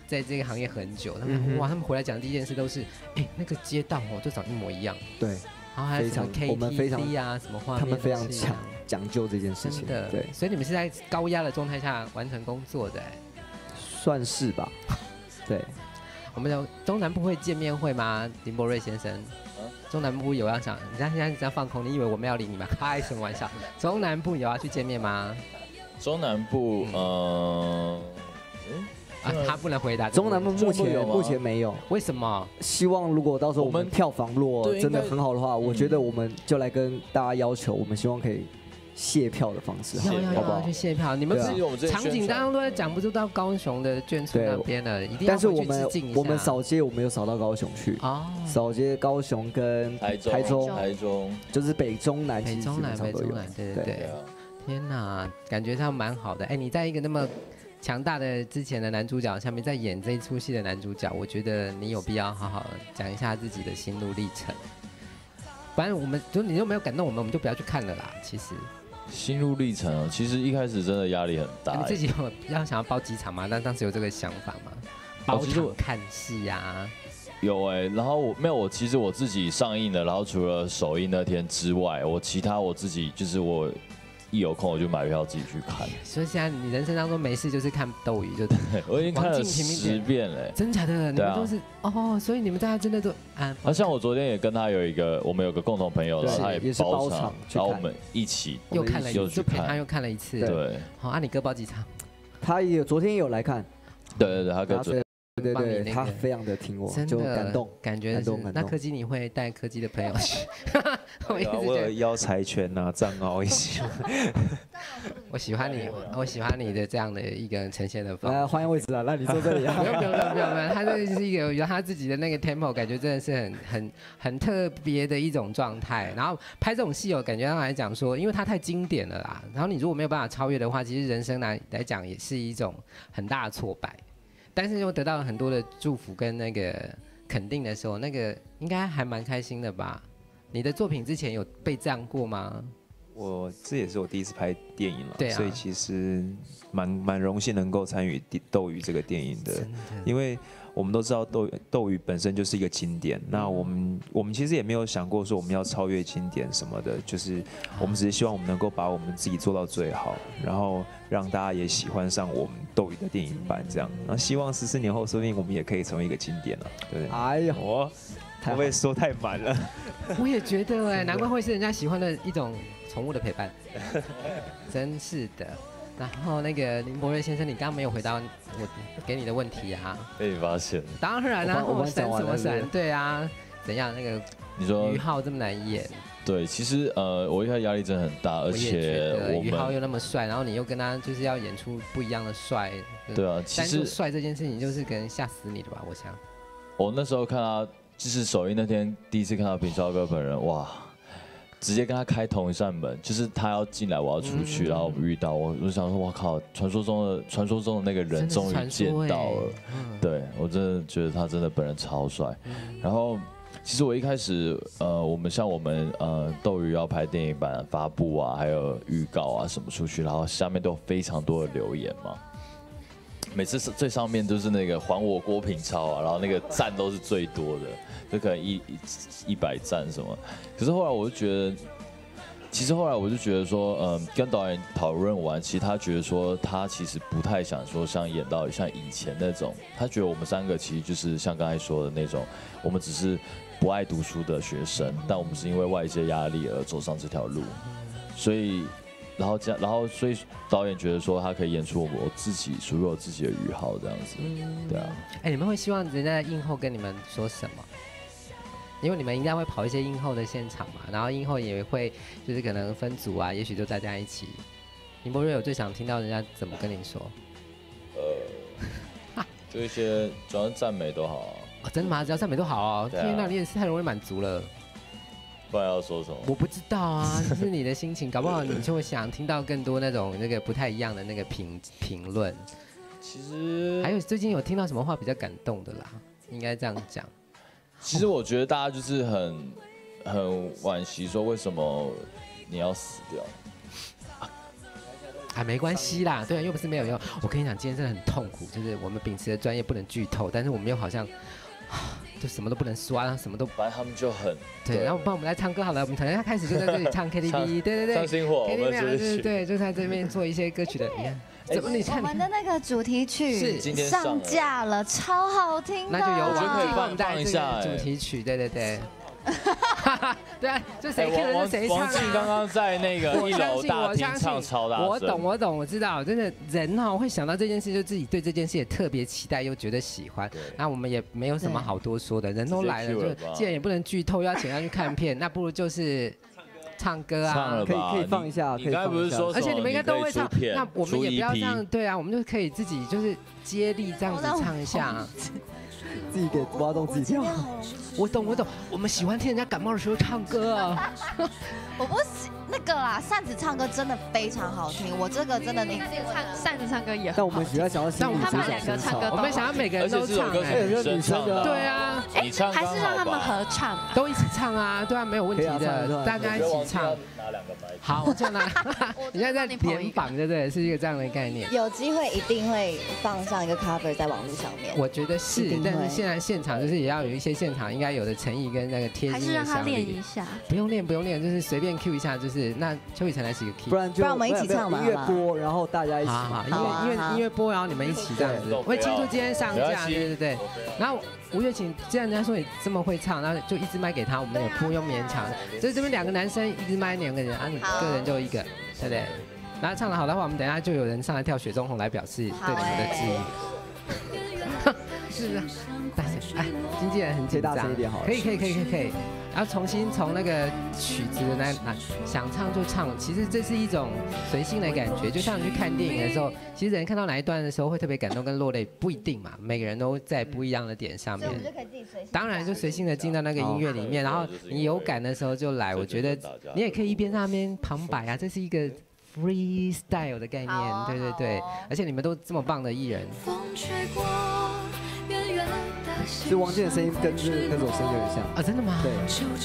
在这个行业很久，他们、嗯、哇，他们回来讲第一件事都是，哎，那个街道哦，都长一模一样。 对， 然后还有什么 K T V 啊，什么画面， 他们非常讲讲究这件事情。 真的， 对， 所以你们是在高压的状态下完成工作的， 算是吧。对， 我们有中南部会见面会吗？林柏瑞先生。中南部有要想，你现在这样放空，你以为我们要理你吗？开什么玩笑？中南部有要去见面吗？ 中南部，呃， 啊，他不能回答。 中南部目前目前没有， 为什么？ 希望如果到时候我们票房如果真的很好的话，我觉得我们就来跟大家要求，我们希望可以卸票的方式， 要要好不好？ 去卸票，你们场景刚刚都在讲，不是到高雄的眷村那边了，一定要但是我们回去致敬一下。 我们扫街，我们有扫到高雄去哦，扫街高雄跟台中， 台中， 台中就是北中南， 北中南，北中南，对对对。天哪，感觉上蛮好的。哎，你在一个那么强大的之前的男主角下面，在演这一出戏的男主角，我觉得你有必要好好讲一下自己的心路历程。反正我们就你又没有感动我们，我们就不要去看了啦。其实。 心路历程哦，其实一开始真的压力很大。 你自己有要想要包几场吗？但当时有这个想法吗？包场看戏呀？ 有哎，然后我没有，我其实我自己上映了，然后除了首映那天之外，我其他我自己就是我一有空我就买票自己去看。 所以现在你人生当中没事就是看斗鱼，就对。 我已经看了十遍了。 真假的？你们都是哦，所以你们大家真的都啊。 啊，像我昨天也跟他有一个，我们有个共同朋友，然后他也包场，然后我们一起又看了， 又就陪他又看了一次。 对。 好，啊，你哥包几场？ 他也昨天也有来看。 对对对，他哥昨天。 对对对，他非常的听我，就感动， 感觉是。那柯基你会带柯基的朋友去？ 我有邀柴犬啊、藏獒一起。 我喜欢你，我喜欢你的这样的一个呈现的方式。 来换位置啊，那你坐这里啊。 不用不用不用不用，他这是一个有他自己的那个 tempo， 感觉真的是很很很特别的一种状态。然后拍这种戏哦，感觉上来讲说，因为它太经典了啦。然后你如果没有办法超越的话，其实人生来来讲也是一种很大的挫败。但是又得到了很多的祝福跟那个肯定的时候，那个应该还蛮开心的吧？你的作品之前有被这样过吗？ 我这也是我第一次拍电影了， 对啊， 所以其实蛮蛮荣幸能够参与《斗鱼》这个电影的，因为我们都知道斗斗鱼本身就是一个经典，那我们我们其实也没有想过说我们要超越经典什么的，就是我们只是希望我们能够把我们自己做到最好，然后让大家也喜欢上我们斗鱼的电影版这样，那希望十四年后说不定我们也可以成为一个经典了，对不对？ 哎呀， 我会不会说太满了？ 我也觉得哎，难怪会是人家喜欢的一种宠物的陪伴，真是的。然后那个林柏瑞先生，你刚刚没有回答我给你的问题啊？ 被你发现了。 当然啦，我闪什么闪？对啊，怎样？那个你说于浩这么难演？ 对，其实呃，我一开始压力真的很大，而且我于浩又那么帅，然后你又跟他就是要演出不一样的帅。 对啊，其实帅这件事情就是可能吓死你的吧？我想。 我那时候看他，就是首映那天第一次看到品超哥本人，哇！直接跟他开同一扇门，就是他要进来，我要出去，嗯、然后我们遇到，我我想说，我靠，传说中的传说中的那个人终于见到了，嗯、对我真的觉得他真的本人超帅。嗯、然后其实我一开始，呃，我们像我们呃斗鱼要拍电影版发布啊，还有预告啊什么出去，然后下面都有非常多的留言嘛。每次最上面都是那个还我郭品超啊，然后那个赞都是最多的。就可能一一百赞什么，可是后来我就觉得，其实后来我就觉得说，嗯，跟导演讨论完，其实他觉得说，他其实不太想说像演到像以前那种，他觉得我们三个其实就是像刚才说的那种，我们只是不爱读书的学生，但我们是因为外界压力而走上这条路，所以，然后这样，然后所以导演觉得说，他可以演出我自己属于我自己的于浩这样子，对啊。 哎，你们会希望人家映后跟你们说什么？因为你们应该会跑一些映后的现场嘛，然后映后也会就是可能分组啊，也许就大家一起。林柏瑞有最想听到人家怎么跟你说？ 呃，就一些主要是赞美都好啊。 哦，真的吗？只要赞美都好哦。天啊，你也是太容易满足了。 不然要说什么？ 我不知道啊，这是你的心情，搞不好你就会想听到更多那种那个不太一样的那个评评论。 其实还有最近有听到什么话比较感动的啦？应该这样讲。 其实我觉得大家就是很很惋惜，说为什么你要死掉？ 啊，没关系啦，对，又不是没有用。我跟你讲，今天真的很痛苦，就是我们秉持的专业不能剧透，但是我们又好像。就什么都不能说啊，什么都， 反正他们就很对。然后帮我们来唱歌好了，我们从一开始就在这里唱 K T V， 对对对， 唱星火，我们对对对，就在这边做一些歌曲的。你看，怎么你看我们的那个主题曲是今天上架了，超好听的。 那就由我王静可以放带这放一下个主题曲，对对对。对啊，就谁 Q 的就谁唱啊。 王静刚刚在那个一楼大厅唱超大声。 我懂，我懂，我知道，真的人哈会想到这件事，就自己对这件事也特别期待，又觉得喜欢。那我们也没有什么好多说的，人都来了，就既然也不能剧透，要请他去看片，那不如就是唱歌啊， 可以可以放一下。 你刚才不是说， 而且你们应该都会唱，那我们也不要这样，对啊，我们就可以自己就是接力这样子唱一下。 自己给挖洞自己跳， 我懂我懂，我们喜欢听人家感冒的时候唱歌啊。 我不喜那个啦，扇子唱歌真的非常好听，我这个真的你唱扇子唱歌也很好听。 但我们学校想要， 但他们两个唱歌， 我们想要每个人都唱， 哎，有女生的， 对啊， 哎，还是让他们合唱， 都一起唱啊，对啊，没有问题的，大家一起唱。好，这样呢，你现在在联榜，对不对？是一个这样的概念。 有机会一定会放上一个 cover 在网络上面。 我觉得是，但是现在现场就是也要有一些现场应该有的诚意跟那个贴心的还是让他练一下。 不用练，不用练，就是随便 Q 一下，就是那邱雨辰来起个 key， 不然就不然我们一起唱嘛。 音乐播，然后大家一起。 好好，音乐音乐音乐播，然后你们一起这样子。会庆祝今天上架，对对对。然后吴月琴，既然人家说你这么会唱，那就一支麦给他，我们也不用勉强。所以这边两个男生一支麦，两个人啊，你个人就一个，对不对？然后唱得好的话，我们等一下就有人上来跳雪中红来表示对你们的致意。是不是？大声哎，经纪人很紧张，可以可以可以可以可以。然后重新从那个曲子的那那想唱就唱，其实这是一种随性的感觉，就像你去看电影的时候，其实人看到哪一段的时候会特别感动跟落泪，不一定嘛，每个人都在不一样的点上面。当然就随性的进到那个音乐里面，然后你有感的时候就来。我觉得你也可以一边在那边旁白啊，这是一个 freestyle 的概念，对对对，而且你们都这么棒的艺人。 其实王健的声音跟这跟这首声音有点像啊，真的吗？ 对。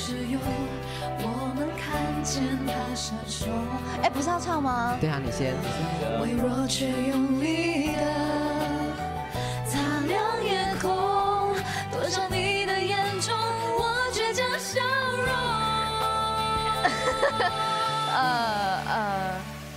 哎，不是要唱吗？ 对啊，你先。 微弱却用力的擦亮夜空，躲在你的眼中，我倔强笑容。 呃呃。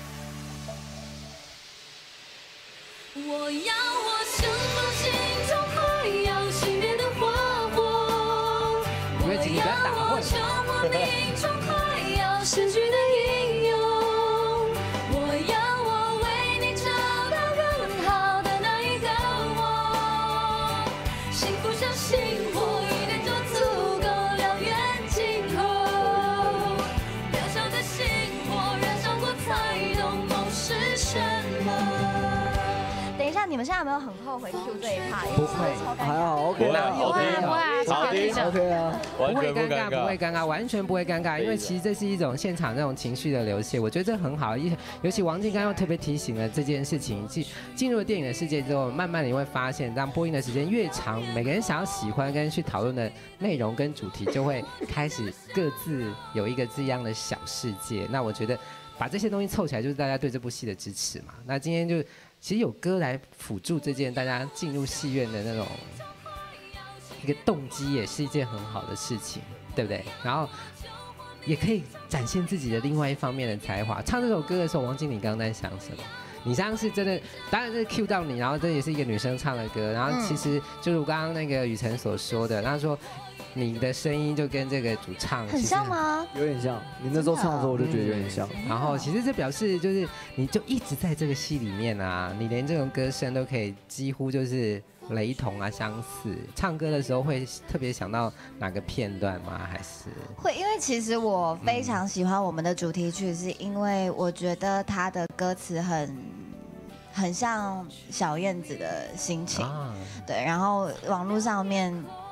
我要我像风心中快要熄灭的花火，我要我像莫名中快要失去的英勇，我要我为你找到更好的那一个我，幸福像星火，一点就足够燎原今后，渺小的星火燃烧过才懂梦是什么。 等一下，你们现在有没有很后悔 Q 这一趴？ 不会， 还好 OK 啦， 不会不会啊， 好听 OK 啊， 不会尴尬，不会尴尬，完全不会尴尬，因为其实这是一种现场那种情绪的流泻，我觉得这很好。尤其王静刚刚特别提醒了这件事情，进进入了电影的世界之后，慢慢你会发现，当播映的时间越长，每个人想要喜欢跟去讨论的内容跟主题，就会开始各自有一个这样的小世界。那我觉得把这些东西凑起来，就是大家对这部戏的支持嘛。那今天就。其实有歌来辅助这件大家进入戏院的那种一个动机，也是一件很好的事情，对不对？然后也可以展现自己的另外一方面的才华。唱这首歌的时候，王经理刚刚在想什么？你刚刚是真的，当然是 cue 到你，然后这也是一个女生唱的歌，然后其实就如刚刚那个雨辰所说的，他说你的声音就跟这个主唱很像吗？ 有点像，你那时候唱的时候我就觉得有点像。 然后其实这表示就是你就一直在这个戏里面啊，你连这种歌声都可以几乎就是雷同啊相似。唱歌的时候会特别想到哪个片段吗？还是会？因为其实我非常喜欢我们的主题曲，是因为我觉得它的歌词很很像小燕子的心情，啊、对。然后网络上面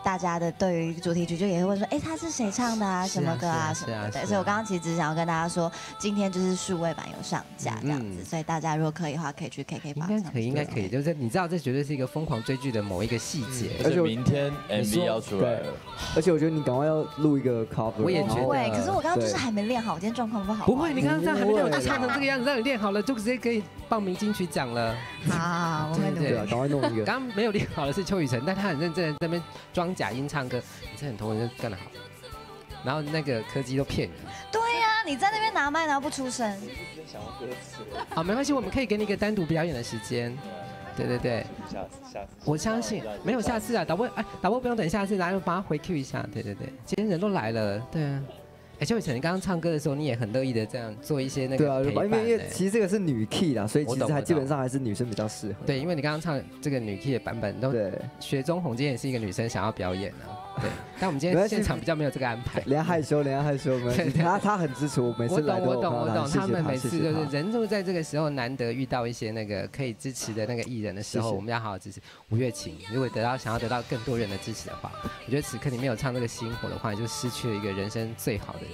大家的对于主题曲就也会问说，哎，他是谁唱的啊？什么歌啊？什么的。对，所以我刚刚其实只想要跟大家说，今天就是数位版有上架这样子，所以大家如果可以的话，可以去 K K 吧。 应该可以，应该可以。就是你知道，这绝对是一个疯狂追剧的某一个细节。 而且明天 M V 要出来了， 而且我觉得你赶快要录一个 cover。 我也觉得。 对，可是我刚刚就是还没练好，我今天状况不好。 不会，你刚刚这样还没练，我就唱成这个样子，让你练好了，就直接可以报名金曲奖了。 好，我会努力。赶快弄一个。 刚刚没有练好的是邱雨辰，但他很认真的在那边装假音唱歌，你这很投入，干得好。然后那个柯基都骗你。 对呀，你在那边拿麦然后不出声。 想要歌词。 好，没关系，我们可以给你一个单独表演的时间。对对对。 下次下次。 我相信没有下次啊，导播哎，导播不用等下次，来帮他回 Q 一下。对对对，今天人都来了，对啊。哎，邱雨辰，你刚刚唱歌的时候，你也很乐意的这样做一些那个陪伴。 对啊，因为其实这个是女 key 啦，所以其实还基本上还是女生比较适合。 对，因为你刚刚唱这个女 key 的版本，都雪中红今天也是一个女生想要表演啊。对，但我们今天现场比较没有这个安排。 连害羞，连害羞没。他他很支持我，每次来都我懂我懂，他们每次就是人就在这个时候难得遇到一些那个可以支持的那个艺人的时候，我们要好好支持。五月晴，如果得到想要得到更多人的支持的话，我觉得此刻你没有唱这个星火的话，你就失去了一个人生最好的人。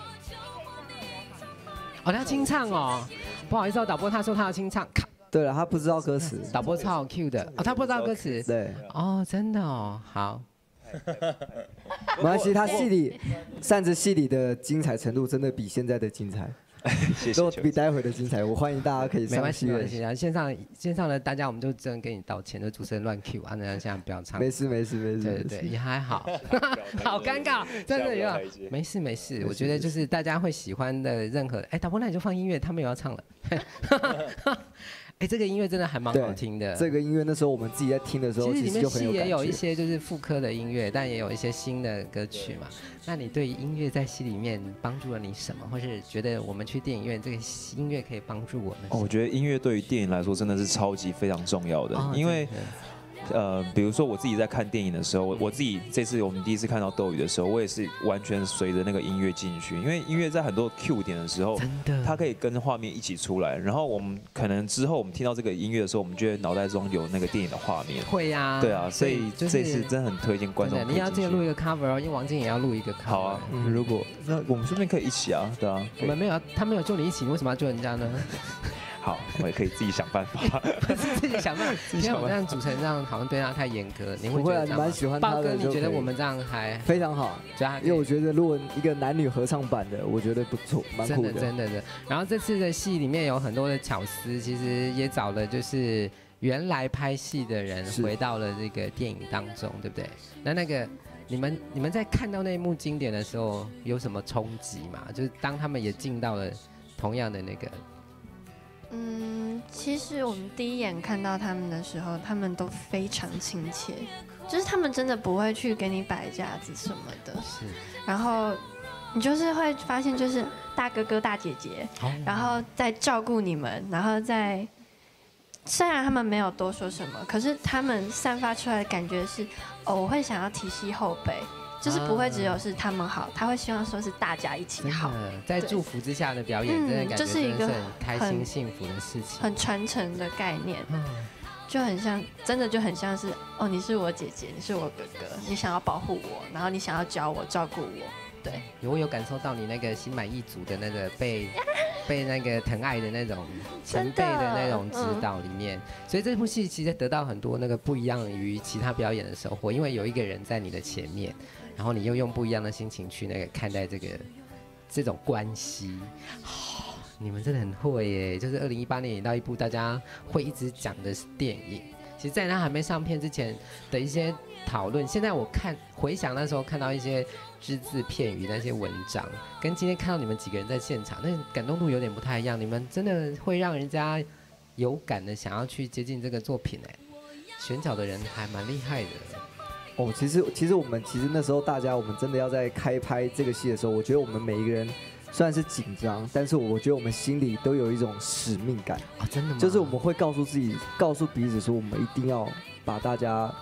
哦，他清唱哦，不好意思哦，导播他说他要清唱。 对了，他不知道歌词。 导播超好 Q 的哦，他不知道歌词。 对。 哦，真的哦，好。 没关系，他戏里扇子戏里的精彩程度真的比现在的精彩。 谢谢。 都比待会的精彩，我欢迎大家可以上戏。 没关系，没关系啊。线上线上的大家，我们就真的跟你道歉，就主持人乱 Q 啊，那现在不要唱。 没事没事没事。 对对对，也还好。好尴尬，真的有。没事没事，我觉得就是大家会喜欢的任何，哎，导播那你就放音乐，他们也要唱了。哎，这个音乐真的还蛮好听的。 这个音乐那时候我们自己在听的时候， 其实里面戏也有一些就是复刻的音乐，但也有一些新的歌曲嘛。那你对音乐在戏里面帮助了你什么，或是觉得我们去电影院这个音乐可以帮助我们？ 哦，我觉得音乐对于电影来说真的是超级非常重要的， 哦、 因为。呃，比如说我自己在看电影的时候，我我自己这次我们第一次看到斗鱼的时候，我也是完全随着那个音乐进去，因为音乐在很多 Q 点的时候，它可以跟画面一起出来，然后我们可能之后我们听到这个音乐的时候，我们就会脑袋中有那个电影的画面。 会呀、啊， 对啊，所以这次真的很推荐观众。 你要记得录一个 cover 哦，因为王晶也要录一个 cover。 好啊，嗯、如果那我们顺便可以一起啊，对啊。 我们没有，他没有救你一起，你为什么要救人家呢？ 好，我也可以自己想办法。 不是自己想办法，因为我们这样主持人这样好像对他太严格，你会觉得你蛮喜欢他的。 豹哥，你觉得我们这样还非常好？因为我觉得如果一个男女合唱版的，我觉得不错，蛮酷的。 真的真的的。然后这次的戏里面有很多的巧思，其实也找了就是原来拍戏的人回到了这个电影当中，对不对？那那个你们你们在看到那一幕经典的时候，有什么冲击吗？就是当他们也进到了同样的那个。 嗯，其实我们第一眼看到他们的时候，他们都非常亲切，就是他们真的不会去给你摆架子什么的。 是。 然后你就是会发现，就是大哥哥大姐姐，哦、然后在照顾你们，然后在虽然他们没有多说什么，可是他们散发出来的感觉是，哦，我会想要提携后辈。就是不会只有是他们好，他会希望说是真的一起好， 在祝福之下的表演，真的感觉就是一个很开心幸福的事情， 很传承的概念，就很像，真的就很像是哦，你是我姐姐，你是我哥哥，你想要保护我，然后你想要教我、照顾我，对。 我有感受到你那个心满意足的那个被被那个疼爱的那种前辈的那种指导里面，嗯、所以这部戏其实得到很多那个不一样于其他表演的收获，因为有一个人在你的前面。然后你又用不一样的心情去那个看待这个这种关系，哦，你们真的很会耶！就是二零一八年演到一部大家会一直讲的电影，其实在它还没上片之前的一些讨论，现在我看回想那时候看到一些只字片语那些文章，跟今天看到你们几个人在现场，那感动度有点不太一样。你们真的会让人家有感的想要去接近这个作品哎，选角的人还蛮厉害的。 哦，其实其实我们其实那时候大家我们真的要在开拍这个戏的时候，我觉得我们每一个人虽然是紧张，但是我觉得我们心里都有一种使命感。 哦，真的吗？ 就是我们会告诉自己，告诉彼此说，我们一定要把大家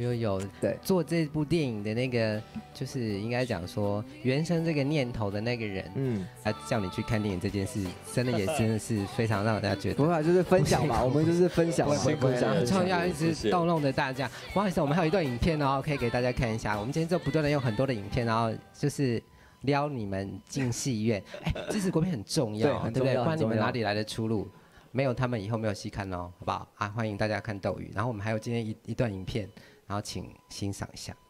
有有， 对， 做这部电影的那个，就是应该讲说原生这个念头的那个人，嗯，来叫你去看电影这件事，真的也真的是非常让大家觉得， 不会就是分享嘛，我们就是分享， 分享，创要一直逗弄着大家。不好意思，我们还有一段影片哦，可以给大家看一下。我们今天就不断的用很多的影片，然后就是撩你们进戏院。哎，支持国片很重要，对不对？不然你们哪里来的出路？没有他们以后没有戏看哦，好不好？啊，欢迎大家看斗鱼。然后我们还有今天一一段影片，然后请欣赏一下。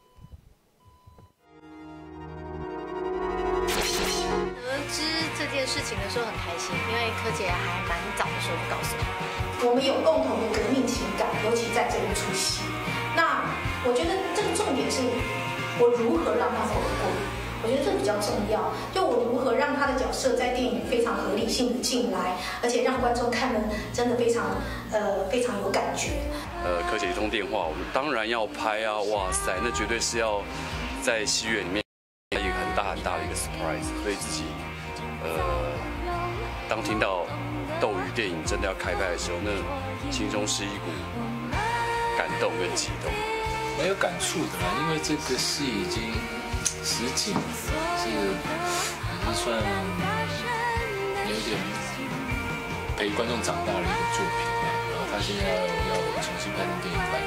得知这件事情的时候很开心，因为柯姐还蛮早的时候就告诉我， 我们有共同的革命情感，尤其在这一出戏。那我觉得这个重点是我如何让他走得过。我觉得这比较重要，就我如何让他的角色在电影非常合理性的进来，而且让观众看了真的非常呃非常有感觉。 呃，柯姐一通电话，我们当然要拍啊！哇塞，那绝对是要在戏院里面一个很大很大的一个 surprise， 所以自己呃，当听到斗鱼电影真的要开拍的时候，那心中是一股感动跟激动。 蛮有感触的啦，因为这个戏已经。实景是也是算有点陪观众长大的一个作品吧，然后他现在要要重新拍成电影版，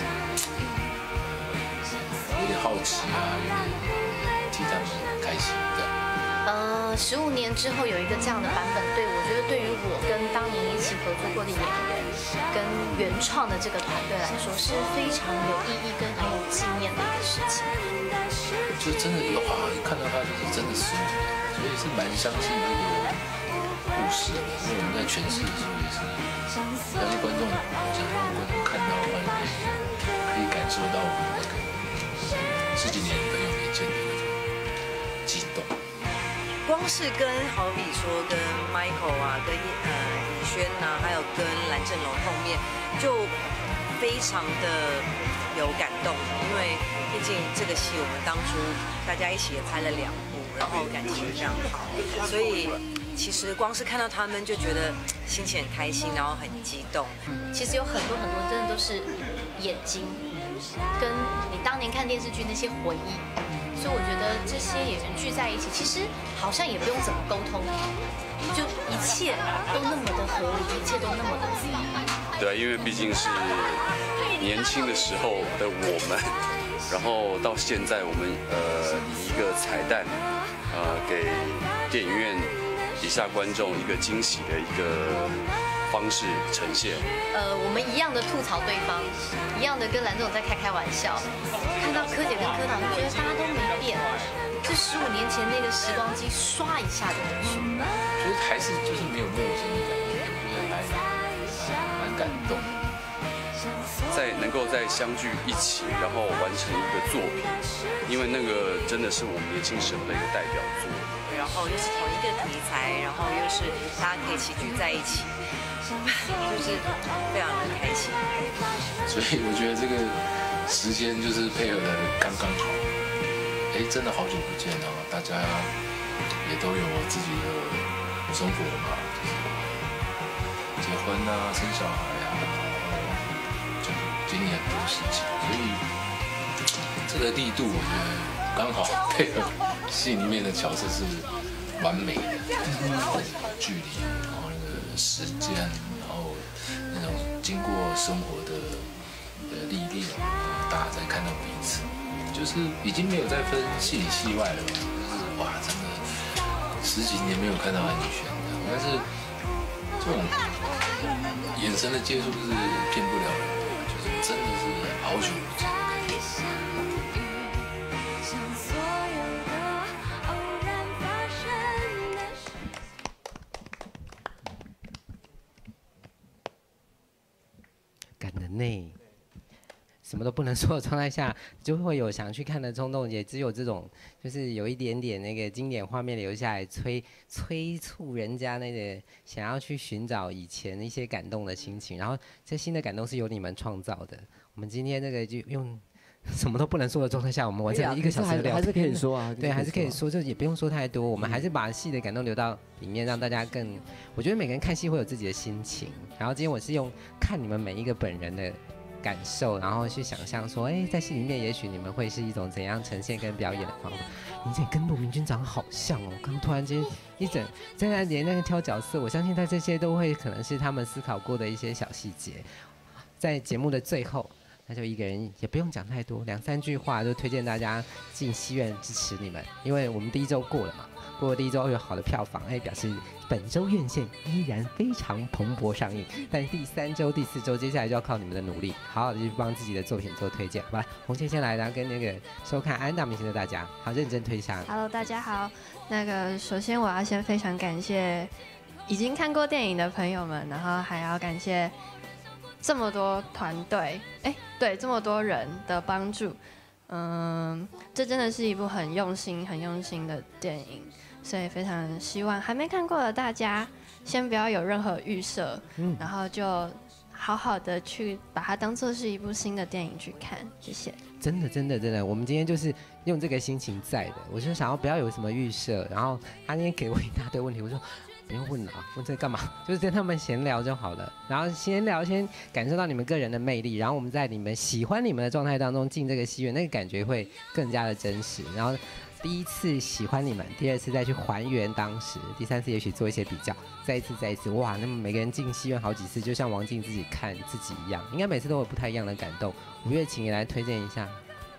有点好奇啊，有点替他们开心这样。 呃，十五年之后有一个这样的版本，对我觉得对于我跟当年一起合作过的演员跟原创的这个团队来说，是非常有意义跟很有纪念的一个事情。 就真的哇，一看到他就是真的十五年，所以是蛮相信这个故事的。因为我们在诠释的时候也是，相信观众，我想让观众看到的话，可以感受到我们那个十几年朋友没见的那种激动。 光是跟好比说跟 Michael 啊，跟呃尹轩呐，还有跟蓝正龙碰面，就非常的有感动，因为毕竟这个戏我们当初大家一起也拍了两部，然后感情非常好，所以其实光是看到他们就觉得心情很开心，然后很激动。 其实有很多很多真的都是眼睛，跟你当年看电视剧那些回忆。所以我觉得这些演员聚在一起，其实好像也不用怎么沟通，就一切都那么的合理，一切都那么的自然。 对，因为毕竟是年轻的时候的我们，然后到现在我们呃以一个彩蛋，呃给电影院底下观众一个惊喜的一个方式呈现。 呃，我们一样的吐槽对方，一样的跟蓝总在开开玩笑，看到柯姐跟柯导，就觉得大家都没变，就十五年前那个时光机刷一下就回去。 觉得还是就是没有陌生的感觉，我觉得还蛮感动。 在能够再相聚一起，然后完成一个作品，因为那个真的是我们年轻时候的一个代表作。 然后又是同一个题材，然后又是大家可以齐聚在一起，就是非常的开心。 所以我觉得这个时间就是配合的刚刚好。哎，真的好久不见了，大家也都有自己的生活嘛，就是结婚啊、生小孩啊，就经历很多事情，所以这个力度我觉得刚好配合戏里面的角色是完美的，距离，然后那个时间，然后那种经过生活的的历练，大家在看到彼此，就是已经没有再分戏里戏外了，就是哇，真的十几年没有看到安以轩的，但是这种眼神的接触是骗不了人的，就是真的是好久不见的感觉。 感人呢，什么都不能说的状态下，就会有想去看的冲动，也只有这种，就是有一点点那个经典画面留下来，催催促人家那个想要去寻找以前一些感动的心情。然后这新的感动是由你们创造的。我们今天这个就用什么都不能说的状态下，我们完成了一个小时的聊天， 还是可以说啊， 对，还是可以说，就也不用说太多。我们还是把戏的感动留到里面，让大家更。我觉得每个人看戏会有自己的心情。然后今天我是用看你们每一个本人的感受，然后去想象说，哎，在戏里面也许你们会是一种怎样呈现跟表演的方法。你这跟陆明君长得好像哦，刚突然间一整在那连那个挑角色，我相信他这些都会可能是他们思考过的一些小细节。在节目的最后，那就一个人也不用讲太多，两三句话就推荐大家进戏院支持你们，因为我们第一周过了嘛，过了第一周有好的票房，哎，表示本周院线依然非常蓬勃上映。但第三周、第四周接下来就要靠你们的努力，好好的去帮自己的作品做推荐，好吧？红线先来，然后跟那个收看安大明星的大家，好认真推下。 Hello， 大家好。那个首先我要先非常感谢已经看过电影的朋友们，然后还要感谢这么多团队，哎，对，这么多人的帮助。嗯，这真的是一部很用心、很用心的电影，所以非常希望还没看过的大家，先不要有任何预设，嗯，然后就好好的去把它当做是一部新的电影去看。谢谢。 真的，真的，真的，我们今天就是用这个心情在的。我就想要不要有什么预设，然后他今天给我一大堆问题，我说不用问了，问这干嘛？就是跟他们闲聊就好了。然后闲聊，先感受到你们个人的魅力，然后我们在你们喜欢你们的状态当中进这个戏院，那个感觉会更加的真实。然后第一次喜欢你们，第二次再去还原当时，第三次也许做一些比较，再一次再一次，哇！那么每个人进戏院好几次，就像王静自己看自己一样，应该每次都有不太一样的感动。五月晴也来推荐一下。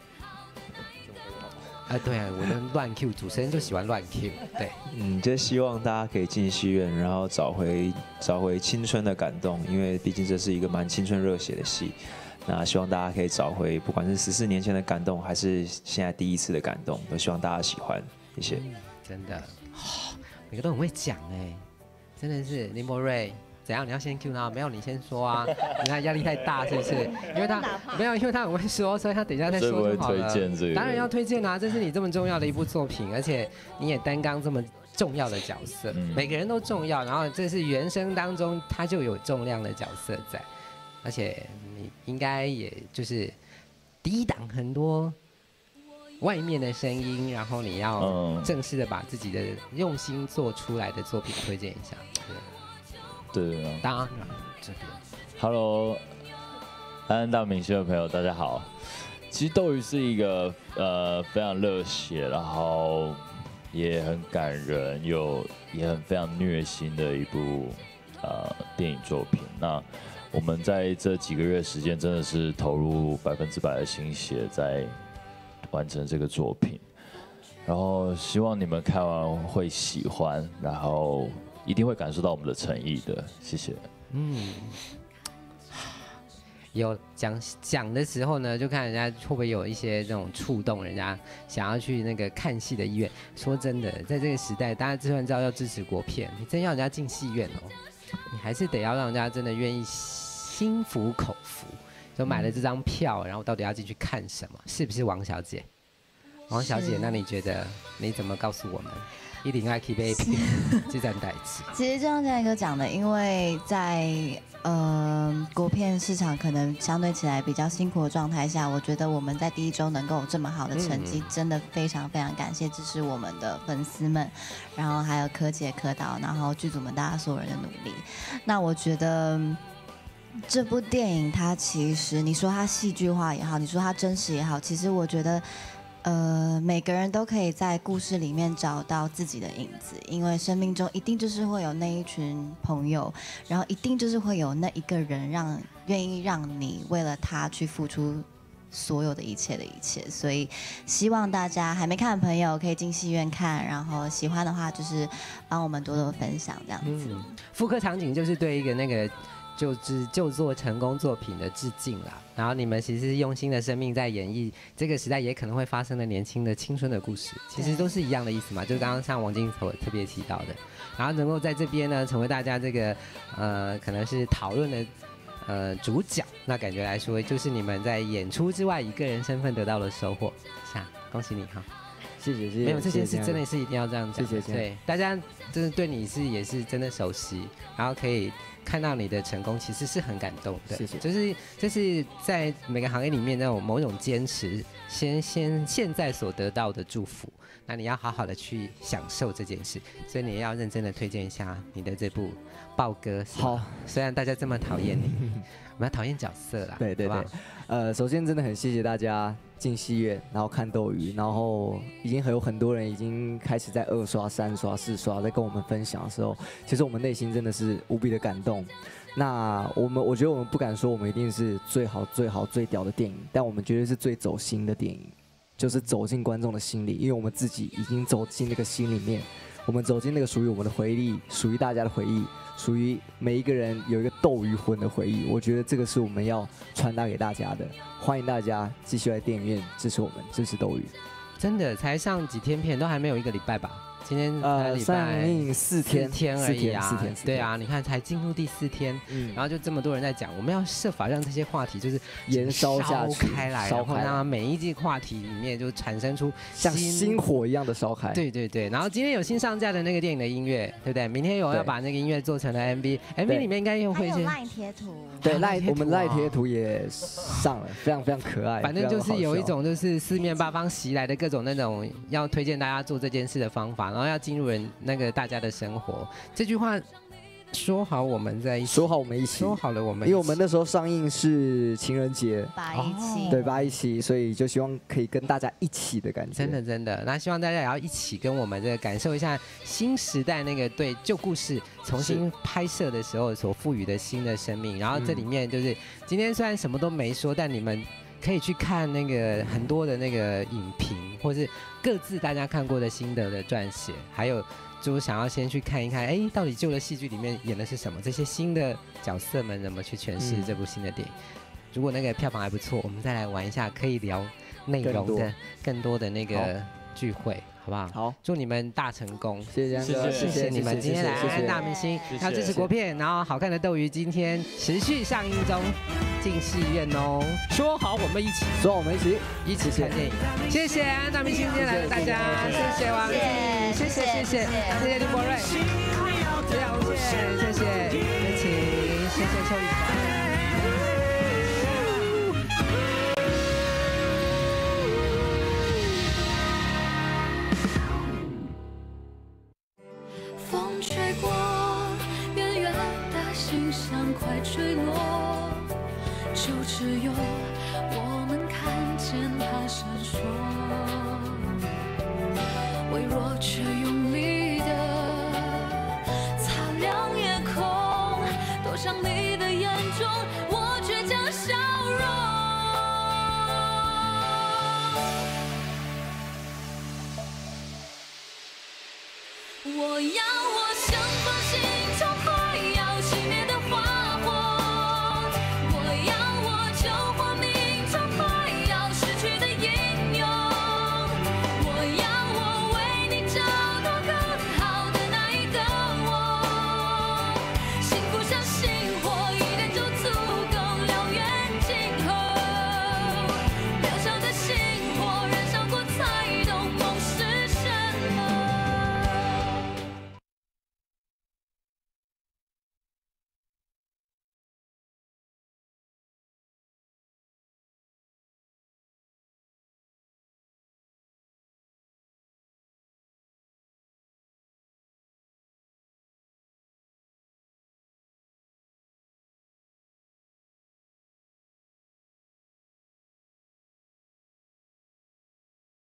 啊，对啊，我的乱 Q 主持人就喜欢乱 Q， 对， 嗯，就希望大家可以进戏院，然后找回找回青春的感动，因为毕竟这是一个蛮青春热血的戏。那希望大家可以找回，不管是十四年前的感动，还是现在第一次的感动，都希望大家喜欢，谢谢。 嗯、真的、哦，每个都很会讲哎，真的是林柏瑞。怎样？你要先 Q 他？没有，你先说啊！你看压力太大是不是？因为他没有，因为他很会说，所以他等一下再说就好了。当然要推荐啊，这是你这么重要的一部作品，而且你也担纲这么重要的角色，嗯、每个人都重要。然后这是原声当中他就有重量的角色在，而且你应该也就是抵挡很多外面的声音，然后你要正式的把自己的用心做出来的作品推荐一下。对。 对啊， 当然这边 ，Hello， 安安大明星的朋友，大家好。其实斗鱼是一个呃非常热血，然后也很感人，又也很非常虐心的一部呃电影作品。那我们在这几个月时间，真的是投入百分之百的心血在完成这个作品。然后希望你们看完会喜欢，然后。一定会感受到我们的诚意的，谢谢。 嗯，有讲讲的时候呢，就看人家会不会有一些这种触动人家想要去那个看戏的意愿。说真的，在这个时代，大家就算知道要支持国片，你真要人家进戏院哦，你还是得要让人家真的愿意心服口服。就买了这张票，然后到底要进去看什么？是不是王小姐？王小姐，那你觉得你怎么告诉我们？一定爱 keep A P 这站代志。 其实就像这哥讲的，因为在呃国片市场可能相对起来比较辛苦的状态下，我觉得我们在第一周能够有这么好的成绩，嗯、真的非常非常感谢支持我们的粉丝们，然后还有柯姐、柯导，然后剧组们大家所有人的努力。那我觉得这部电影它其实你说它戏剧化也好，你说它真实也好，其实我觉得。呃，每个人都可以在故事里面找到自己的影子，因为生命中一定就是会有那一群朋友，然后一定就是会有那一个人让愿意让你为了他去付出所有的一切的一切，所以希望大家还没看的朋友可以进戏院看，然后喜欢的话就是帮我们多多分享这样子。 嗯，复刻场景就是对一个那个。就是就做成功作品的致敬啦，然后你们其实用心的生命在演绎这个时代也可能会发生的年轻的青春的故事，其实都是一样的意思嘛，就是刚刚像王静所特别提到的，然后能够在这边呢成为大家这个呃可能是讨论的呃主角，那感觉来说就是你们在演出之外以个人身份得到的收获，是啊，恭喜你哈。 谢谢谢谢。 没有这件事谢谢真的是一定要这样讲。 谢谢谢谢对，大家真的对你是也是真的熟悉，然后可以看到你的成功，其实是很感动的。 谢谢就是就是在每个行业里面那种某种坚持，先先现在所得到的祝福，那你要好好的去享受这件事，所以你要认真的推荐一下你的这部《豹哥》。 好， 虽然大家这么讨厌你，我们要讨厌角色啦。 对对对好不好， 呃，首先真的很谢谢大家进戏院，然后看斗鱼，然后已经有很多人已经开始在二刷、三刷、四刷，在跟我们分享的时候，其实我们内心真的是无比的感动。那我们我觉得我们不敢说我们一定是最好、最好、最屌的电影，但我们绝对是最走心的电影，就是走进观众的心里，因为我们自己已经走进那个心里面，我们走进那个属于我们的回忆，属于大家的回忆。属于每一个人有一个斗鱼魂的回忆，我觉得这个是我们要传达给大家的。欢迎大家继续来电影院支持我们，支持斗鱼。 真的才上几天片，都还没有一个礼拜吧？今天呃礼拜上映四天四天而已啊， 四天四天四天对啊，你看才进入第四天， 嗯然后就这么多人在讲，我们要设法让这些话题就是延烧下去开来， 烧开来然后让它每一季话题里面就产生出像新星火一样的烧开。 对对对，然后今天有新上架的那个电影的音乐，对不对？明天有要把那个音乐做成了 M V，M V 里面应该又还有会是。 赖贴图， 对赖还有贴图啊我们赖贴图也上了，非常非常可爱。 反正就是有一非常好笑种就是四面八方袭来的各种那种要推荐大家做这件事的方法，然后要进入人那个大家的生活。这句话说好我们在一起， 说好我们一起， 说好了我们一起， 因为我们那时候上映是情人节， 八一七， 对八一七，所以就希望可以跟大家一起的感觉。 真的真的，那希望大家也要一起跟我们这个感受一下新时代那个对旧故事重新拍摄的时候所赋予的新的生命。然后这里面就是、今天虽然什么都没说，但你们可以去看那个很多的那个影评，或是各自大家看过的心得的撰写，还有就是想要先去看一看，哎，到底旧的戏剧里面演的是什么？这些新的角色们怎么去诠释嗯这部新的电影？如果那个票房还不错，我们再来玩一下可以聊内容更多的更多的那好个聚会，好不好？ 好， 祝你们大成功！ 谢谢江哥谢谢谢你们谢谢今天来安谢谢安大明星， 谢谢要支持国片，然后好看的斗鱼今天持续上映中，进戏院哦。说好我们一起， 说好我们一起一起看电影。谢谢安安大明星今天来了大家，谢谢王毅，谢谢谢谢谢谢林博瑞，谢谢红线，谢谢叶晴，谢谢邱宇凡。 风吹过，远远的星象快坠落，就只有我们看见它闪烁，微弱却用力的擦亮夜空，躲向你的眼中我倔强笑容。我要我。